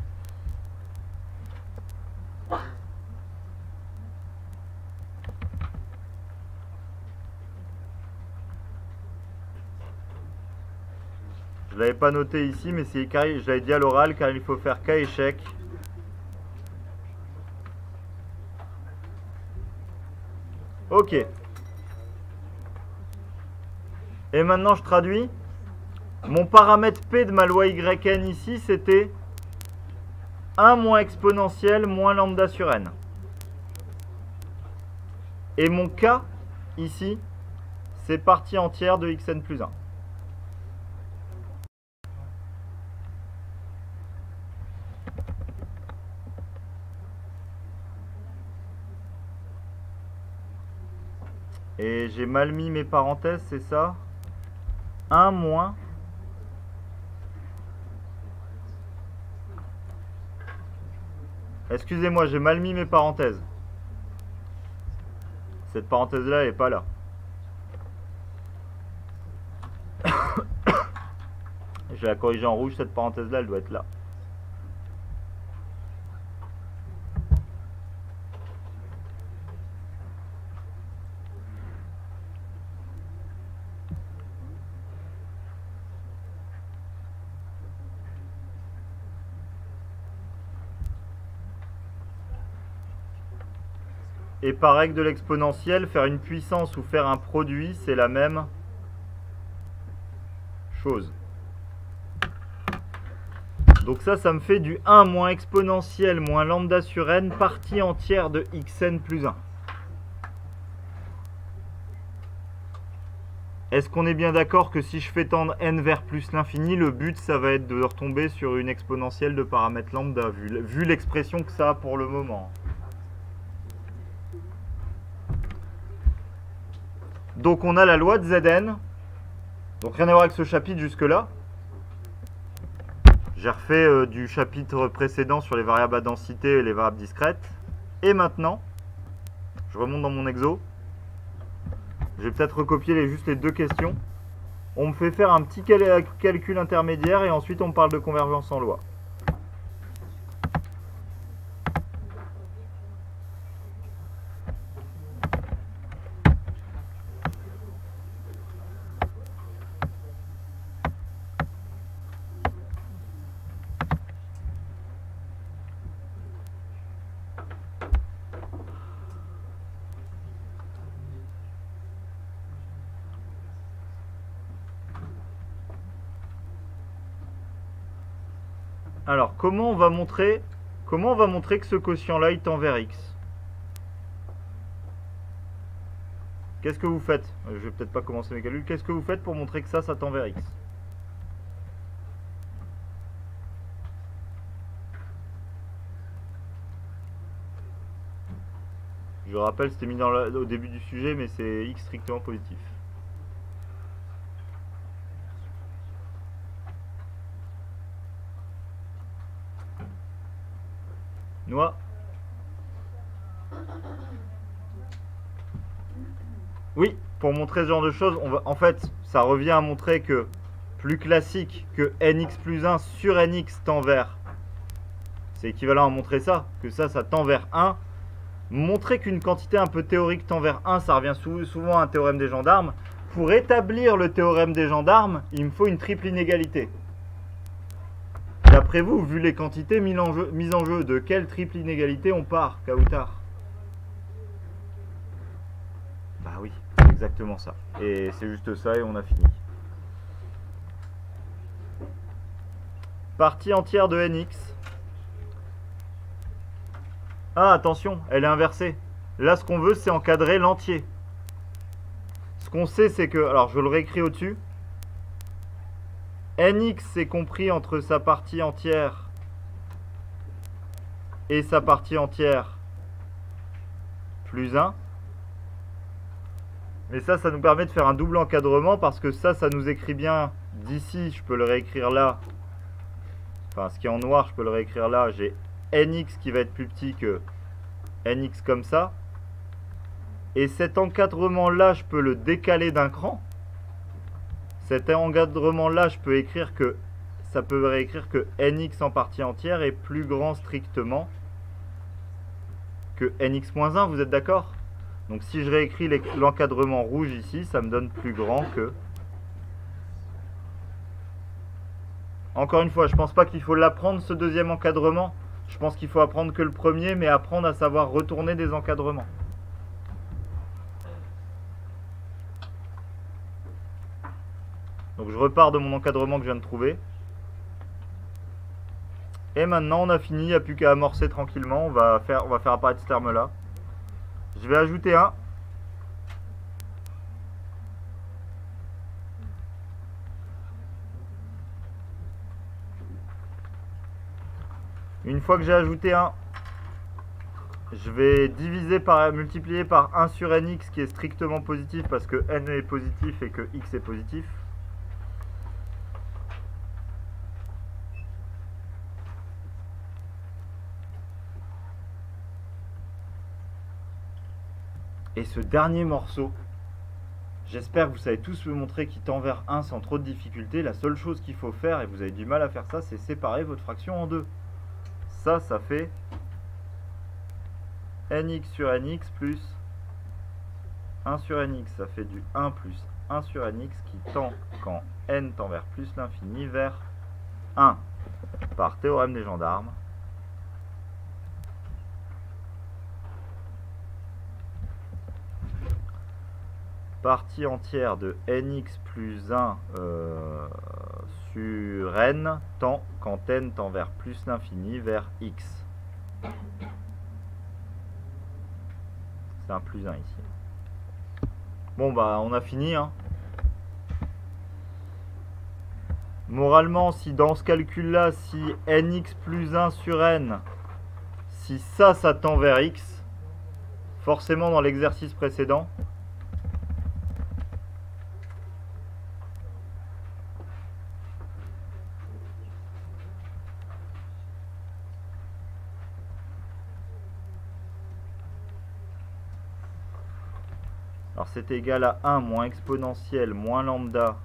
[SPEAKER 1] Je ne l'avais pas noté ici, mais je l'avais dit à l'oral, car il faut faire k échec Ok. Et maintenant, je traduis. Mon paramètre P de ma loi YN ici, c'était 1 moins exponentielle moins lambda sur n. Et mon K, ici, c'est partie entière de xn plus 1. Et j'ai mal mis mes parenthèses, c'est ça? 1 moins... Excusez-moi, j'ai mal mis mes parenthèses. Cette parenthèse-là, elle n'est pas là. Je vais la corriger en rouge, cette parenthèse-là, elle doit être là. Et par règle de l'exponentielle, faire une puissance ou faire un produit, c'est la même chose. Donc ça me fait du 1 moins exponentielle moins lambda sur n partie entière de xn plus 1. Est-ce qu'on est bien d'accord que si je fais tendre n vers plus l'infini, le but, ça va être de retomber sur une exponentielle de paramètre lambda, vu l'expression que ça a pour le moment. Donc on a la loi de Zn. Donc rien à voir avec ce chapitre jusque-là. J'ai refait du chapitre précédent sur les variables à densité et les variables discrètes. Et maintenant, je remonte dans mon exo. Je vais peut-être recopier juste les deux questions. On me fait faire un petit calcul intermédiaire et ensuite on me parle de convergence en loi. Alors, comment on va montrer que ce quotient-là, il tend vers x? Qu'est-ce que vous faites? Je vais peut-être pas commencer mes calculs. Qu'est-ce que vous faites pour montrer que ça tend vers x? Je rappelle, c'était mis au début du sujet, mais c'est x strictement positif. Noix. Oui, pour montrer ce genre de choses, en fait, ça revient à montrer que plus classique que nx plus 1 sur nx tend vers... C'est équivalent à montrer ça, que ça tend vers 1. Montrer qu'une quantité un peu théorique tend vers 1, ça revient souvent à un théorème des gendarmes. Pour établir le théorème des gendarmes, il me faut une triple inégalité. D'après vous, vu les quantités mises en jeu, de quelle triple inégalité on part, Kautar? Bah oui, c'est exactement ça. Et c'est juste ça et on a fini. Partie entière de nx. Ah, attention, elle est inversée. Là, ce qu'on veut, c'est encadrer l'entier. Ce qu'on sait, c'est que... Alors, je le réécris au-dessus. Nx est compris entre sa partie entière et sa partie entière plus 1. Mais ça nous permet de faire un double encadrement parce que ça nous écrit bien d'ici. Je peux le réécrire là. Enfin, ce qui est en noir, je peux le réécrire là. J'ai nx qui va être plus petit que nx comme ça. Et cet encadrement-là, je peux le décaler d'un cran. Cet encadrement-là, je peux écrire que ça peut réécrire que nx en partie entière est plus grand strictement que nx-1, vous êtes d'accord? Donc si je réécris l'encadrement rouge ici, ça me donne plus grand que... Encore une fois, je pense pas qu'il faut l'apprendre ce deuxième encadrement. Je pense qu'il faut apprendre que le premier, mais apprendre à savoir retourner des encadrements. Donc je repars de mon encadrement que je viens de trouver. Et maintenant on a fini, il n'y a plus qu'à amorcer tranquillement. On va faire apparaître ce terme là. Je vais ajouter un. Une fois que j'ai ajouté un, je vais multiplier par 1 sur nx qui est strictement positif parce que n est positif et que x est positif. Et ce dernier morceau, j'espère que vous savez tous me montrer qu'il tend vers 1 sans trop de difficulté. La seule chose qu'il faut faire, et vous avez du mal à faire ça, c'est séparer votre fraction en deux. Ça fait nx sur nx plus 1 sur nx. Ça fait du 1 plus 1 sur nx qui tend, quand n tend vers plus l'infini, vers 1 par théorème des gendarmes. Partie entière de nx plus 1 sur n tend, quand n tend vers plus l'infini, vers x. C'est un plus 1 ici. Bon bah on a fini hein. Moralement, si dans ce calcul là, si nx plus 1 sur n, si ça tend vers x, forcément dans l'exercice précédent, alors c'est égal à 1 moins exponentielle moins lambda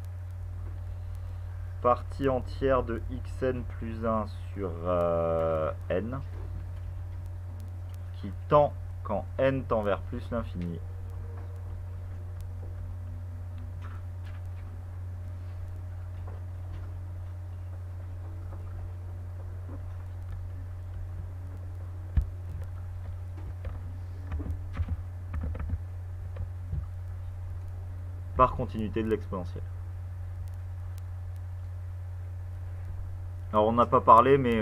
[SPEAKER 1] partie entière de xn plus 1 sur n qui tend, quand n tend vers plus l'infini, par continuité de l'exponentielle. Alors on n'a pas parlé, mais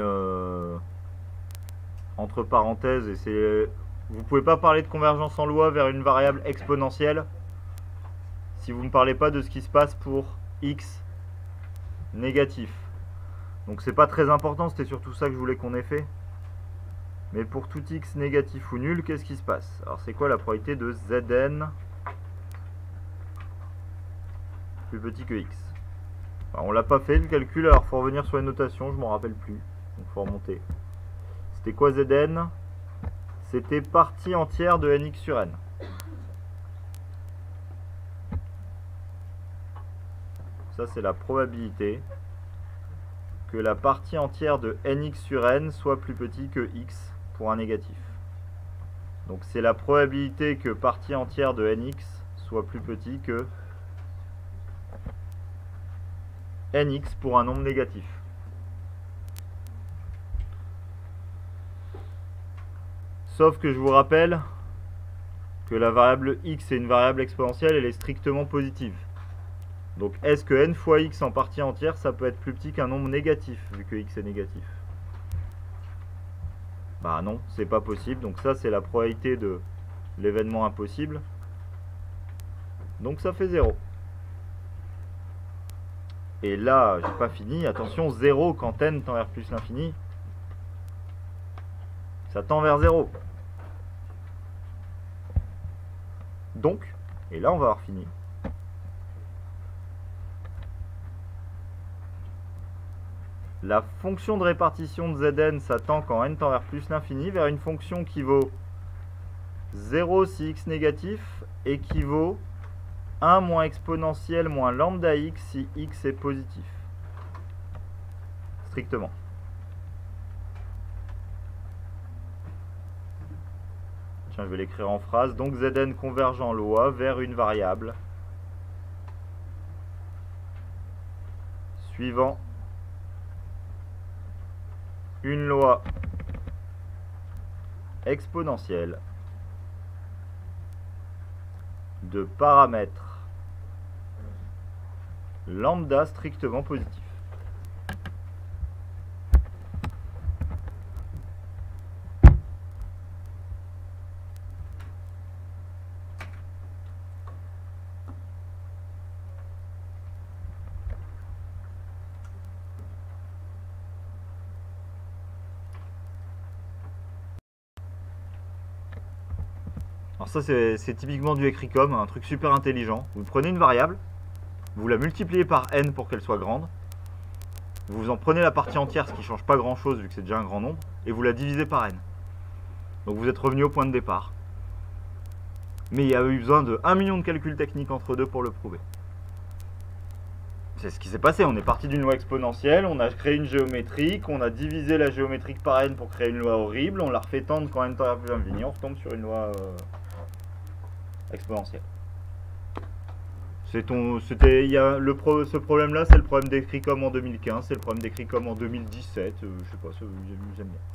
[SPEAKER 1] entre parenthèses, et c'est, vous pouvez pas parler de convergence en loi vers une variable exponentielle si vous ne parlez pas de ce qui se passe pour x négatif. Donc c'est pas très important, c'était surtout ça que je voulais qu'on ait fait. Mais pour tout x négatif ou nul, qu'est-ce qui se passe? Alors c'est quoi la probabilité de Zn plus petit que x? Enfin, on l'a pas fait le calcul, alors faut revenir sur les notations, je m'en rappelle plus. Donc faut remonter. C'était quoi Zn? C'était partie entière de nx sur n. Ça c'est la probabilité que la partie entière de nx sur n soit plus petit que x pour un négatif. Donc c'est la probabilité que partie entière de nx soit plus petit que nx pour un nombre négatif. Sauf que je vous rappelle que la variable x est une variable exponentielle, elle est strictement positive. Donc est-ce que n fois x en partie entière, ça peut être plus petit qu'un nombre négatif, vu que x est négatif? Bah non, c'est pas possible. Donc ça, c'est la probabilité de l'événement impossible. Donc ça fait 0. Et là, j'ai pas fini. Attention, 0 quand n tend vers plus l'infini, ça tend vers 0. Donc, et là on va avoir fini. La fonction de répartition de Zn, ça tend quand n tend vers plus l'infini vers une fonction qui vaut 0 si x négatif et qui vaut 1 moins exponentielle moins lambda x si x est positif. Strictement. Tiens, je vais l'écrire en phrase. Donc Zn converge en loi vers une variable suivant une loi exponentielle de paramètres lambda strictement positif. Alors ça c'est typiquement du écrit-com, un truc super intelligent. Vous prenez une variable, vous la multipliez par n pour qu'elle soit grande, vous en prenez la partie entière, ce qui ne change pas grand chose vu que c'est déjà un grand nombre, et vous la divisez par n. Donc vous êtes revenu au point de départ. Mais il y a eu besoin de 1 million de calculs techniques entre deux pour le prouver. C'est ce qui s'est passé, on est parti d'une loi exponentielle, on a créé une géométrique, on a divisé la géométrique par n pour créer une loi horrible, on l'a refait tendre quand n tend à plus l'infini, on retombe sur une loi exponentielle. Ce problème-là, c'est le problème d'écrit comme en 2015, c'est le problème d'écrit comme en 2017, je sais pas, j'aime bien.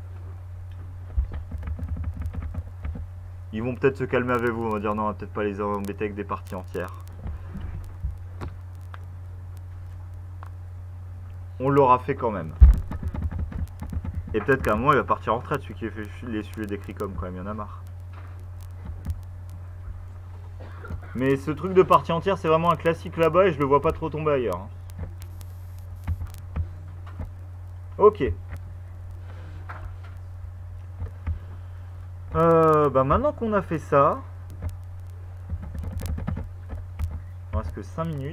[SPEAKER 1] Ils vont peut-être se calmer avec vous, on va dire non, on va peut-être pas les embêter avec des parties entières. On l'aura fait quand même. Et peut-être qu'à un moment il va partir en retraite, celui qui fait les sujets d'écrit comme quand même, il y en a marre. Mais ce truc de partie entière, c'est vraiment un classique là-bas et je le vois pas trop tomber ailleurs. Ok. Bah maintenant qu'on a fait ça, il reste que 5 minutes.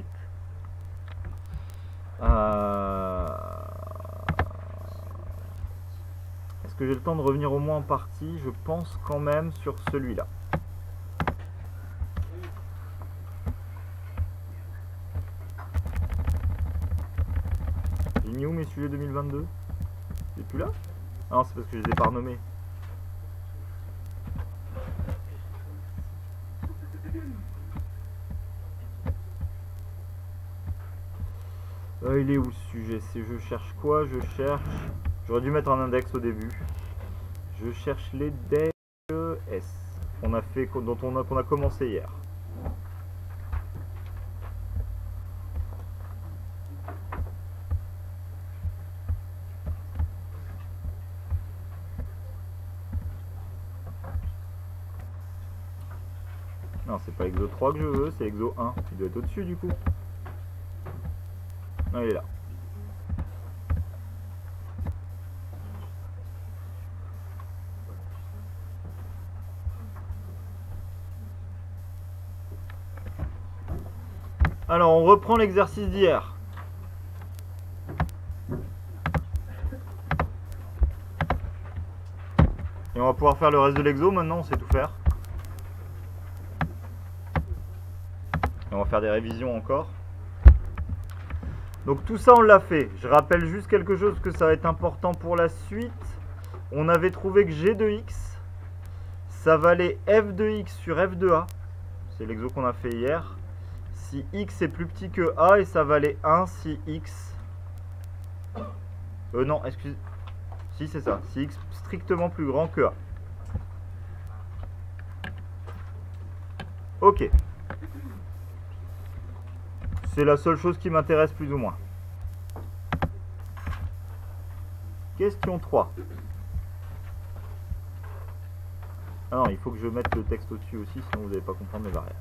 [SPEAKER 1] Est-ce que j'ai le temps de revenir au moins en partie? Je pense quand même sur celui-là. J'ai mis où mes sujets 2022? C'est plus là? Ah non, c'est parce que je les ai pas renommés. Il est où ce sujet? Je cherche quoi? Je cherche... J'aurais dû mettre un index au début. Je cherche les DES qu'on a fait, qu'on a commencé hier. Non, c'est pas Exo 3 que je veux, c'est Exo 1. Il doit être au-dessus du coup. Non, il est là. Alors, on reprend l'exercice d'hier. Et on va pouvoir faire le reste de l'exo maintenant, on sait tout faire. Et on va faire des révisions encore. Donc tout ça on l'a fait. Je rappelle juste quelque chose que ça va être important pour la suite. On avait trouvé que G de X, ça valait F de X sur F de A. C'est l'exo qu'on a fait hier. Si X est plus petit que A et ça valait 1 si X... non, excusez... Si c'est ça. Si X strictement plus grand que A. Ok. C'est la seule chose qui m'intéresse plus ou moins. Question 3. Ah non, il faut que je mette le texte au-dessus aussi, sinon vous n'allez pas comprendre les variables.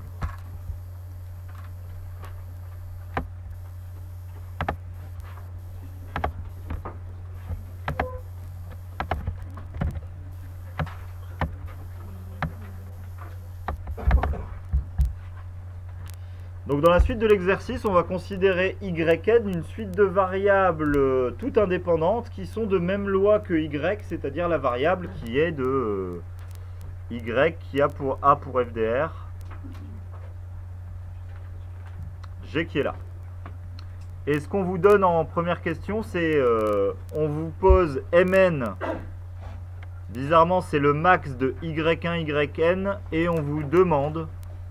[SPEAKER 1] Donc dans la suite de l'exercice, on va considérer yn, une suite de variables toutes indépendantes qui sont de même loi que y, c'est-à-dire la variable qui est de y qui a pour a pour fdr, g qui est là. Et ce qu'on vous donne en première question, c'est on vous pose mn, bizarrement c'est le max de y1, yn, et on vous demande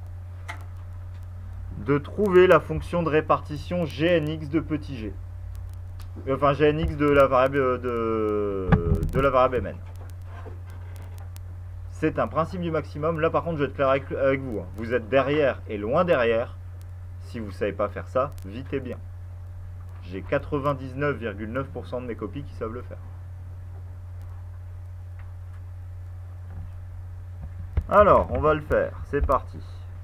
[SPEAKER 1] de trouver la fonction de répartition gnx de petit g. Enfin gnx de la variable de la variable mn. C'est un principe du maximum. Là par contre je vais être clair avec vous. Vous êtes derrière et loin derrière. Si vous ne savez pas faire ça, vite et bien. J'ai 99,9% de mes copies qui savent le faire. Alors, on va le faire. C'est parti.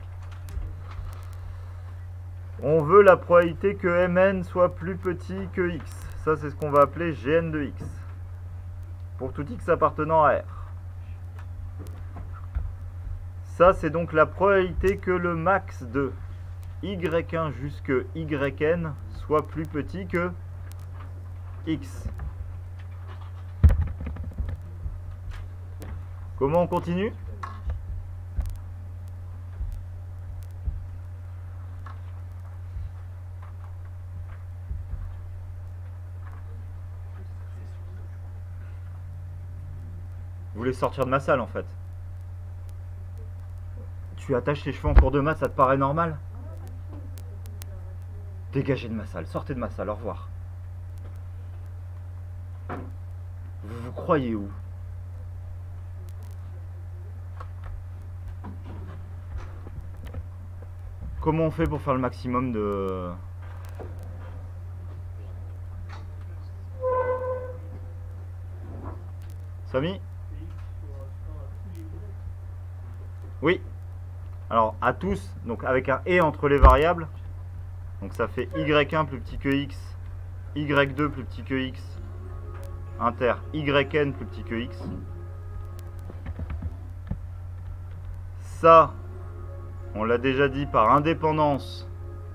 [SPEAKER 1] On veut la probabilité que Mn soit plus petit que X. Ça, c'est ce qu'on va appeler Gn de X. Pour tout X appartenant à R. Ça, c'est donc la probabilité que le max de Y1 jusque Yn soit plus petit que X. Comment on continue ? Vous voulez sortir de ma salle en fait. Tu attaches tes cheveux en cours de maths, ça te paraît normal? Dégagez de ma salle, sortez de ma salle, au revoir. Vous vous croyez où? Comment on fait pour faire le maximum de... Samy? Oui. Alors, à tous, donc avec un et entre les variables. Donc ça fait y1 plus petit que x, y2 plus petit que x, inter yn plus petit que x. Ça, on l'a déjà dit, par indépendance,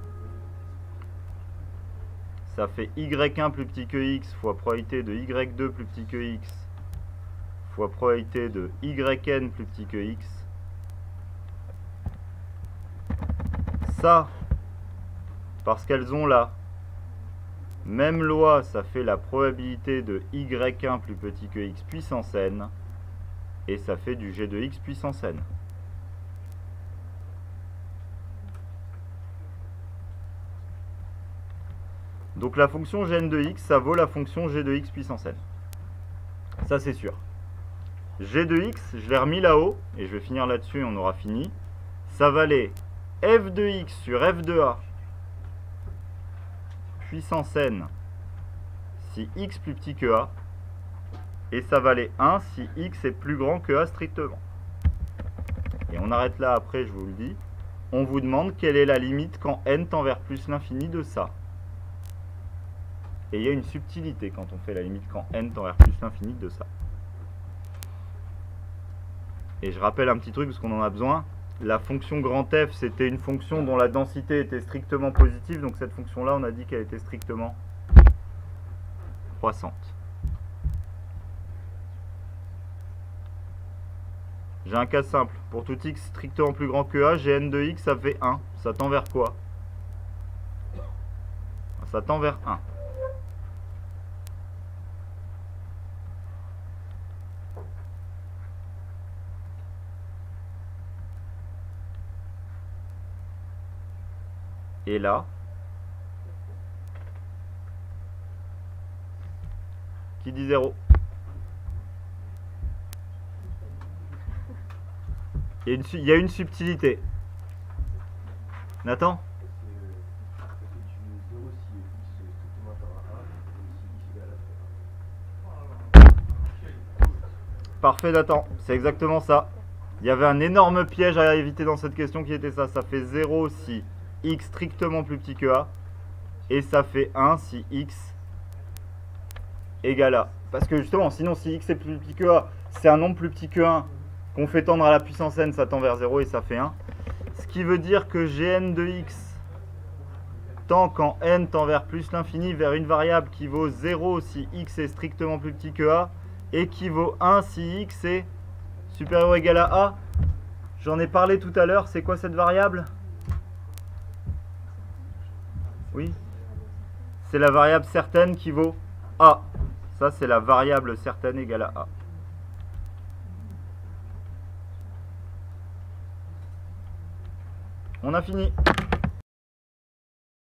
[SPEAKER 1] ça fait y1 plus petit que x fois probabilité de y2 plus petit que x fois probabilité de yn plus petit que x. Ça, parce qu'elles ont la même loi, ça fait la probabilité de y1 plus petit que x puissance n, et ça fait du g de x puissance n. Donc la fonction gn de x, ça vaut la fonction g de x puissance n. Ça c'est sûr. G de x, je l'ai remis là-haut, et je vais finir là-dessus et on aura fini. Ça valait f de x sur f de a puissance n si x plus petit que a, et ça valait 1 si x est plus grand que a strictement. Et on arrête là après, je vous le dis. On vous demande quelle est la limite quand n tend vers plus l'infini de ça. Et il y a une subtilité quand on fait la limite quand n tend vers plus l'infini de ça. Et je rappelle un petit truc parce qu'on en a besoin. La fonction grand F, c'était une fonction dont la densité était strictement positive. Donc cette fonction-là, on a dit qu'elle était strictement croissante. J'ai un cas simple. Pour tout x strictement plus grand que a, Gn de x, ça fait 1. Ça tend vers quoi? Ça tend vers 1. Et là, qui dit 0? Il y a une subtilité. Nathan? Parfait Nathan, c'est exactement ça. Il y avait un énorme piège à éviter dans cette question qui était ça. Ça fait 0 si x strictement plus petit que a, et ça fait 1 si x égale a. Parce que justement, sinon si x est plus petit que a, c'est un nombre plus petit que 1 qu'on fait tendre à la puissance n, ça tend vers 0 et ça fait 1. Ce qui veut dire que Gn de x tend quand n tend vers plus l'infini vers une variable qui vaut 0 si x est strictement plus petit que a, et qui vaut 1 si x est supérieur ou égal à a. J'en ai parlé tout à l'heure, c'est quoi cette variable? Oui, c'est la variable certaine qui vaut a. Ça, c'est la variable certaine égale à a. On a fini.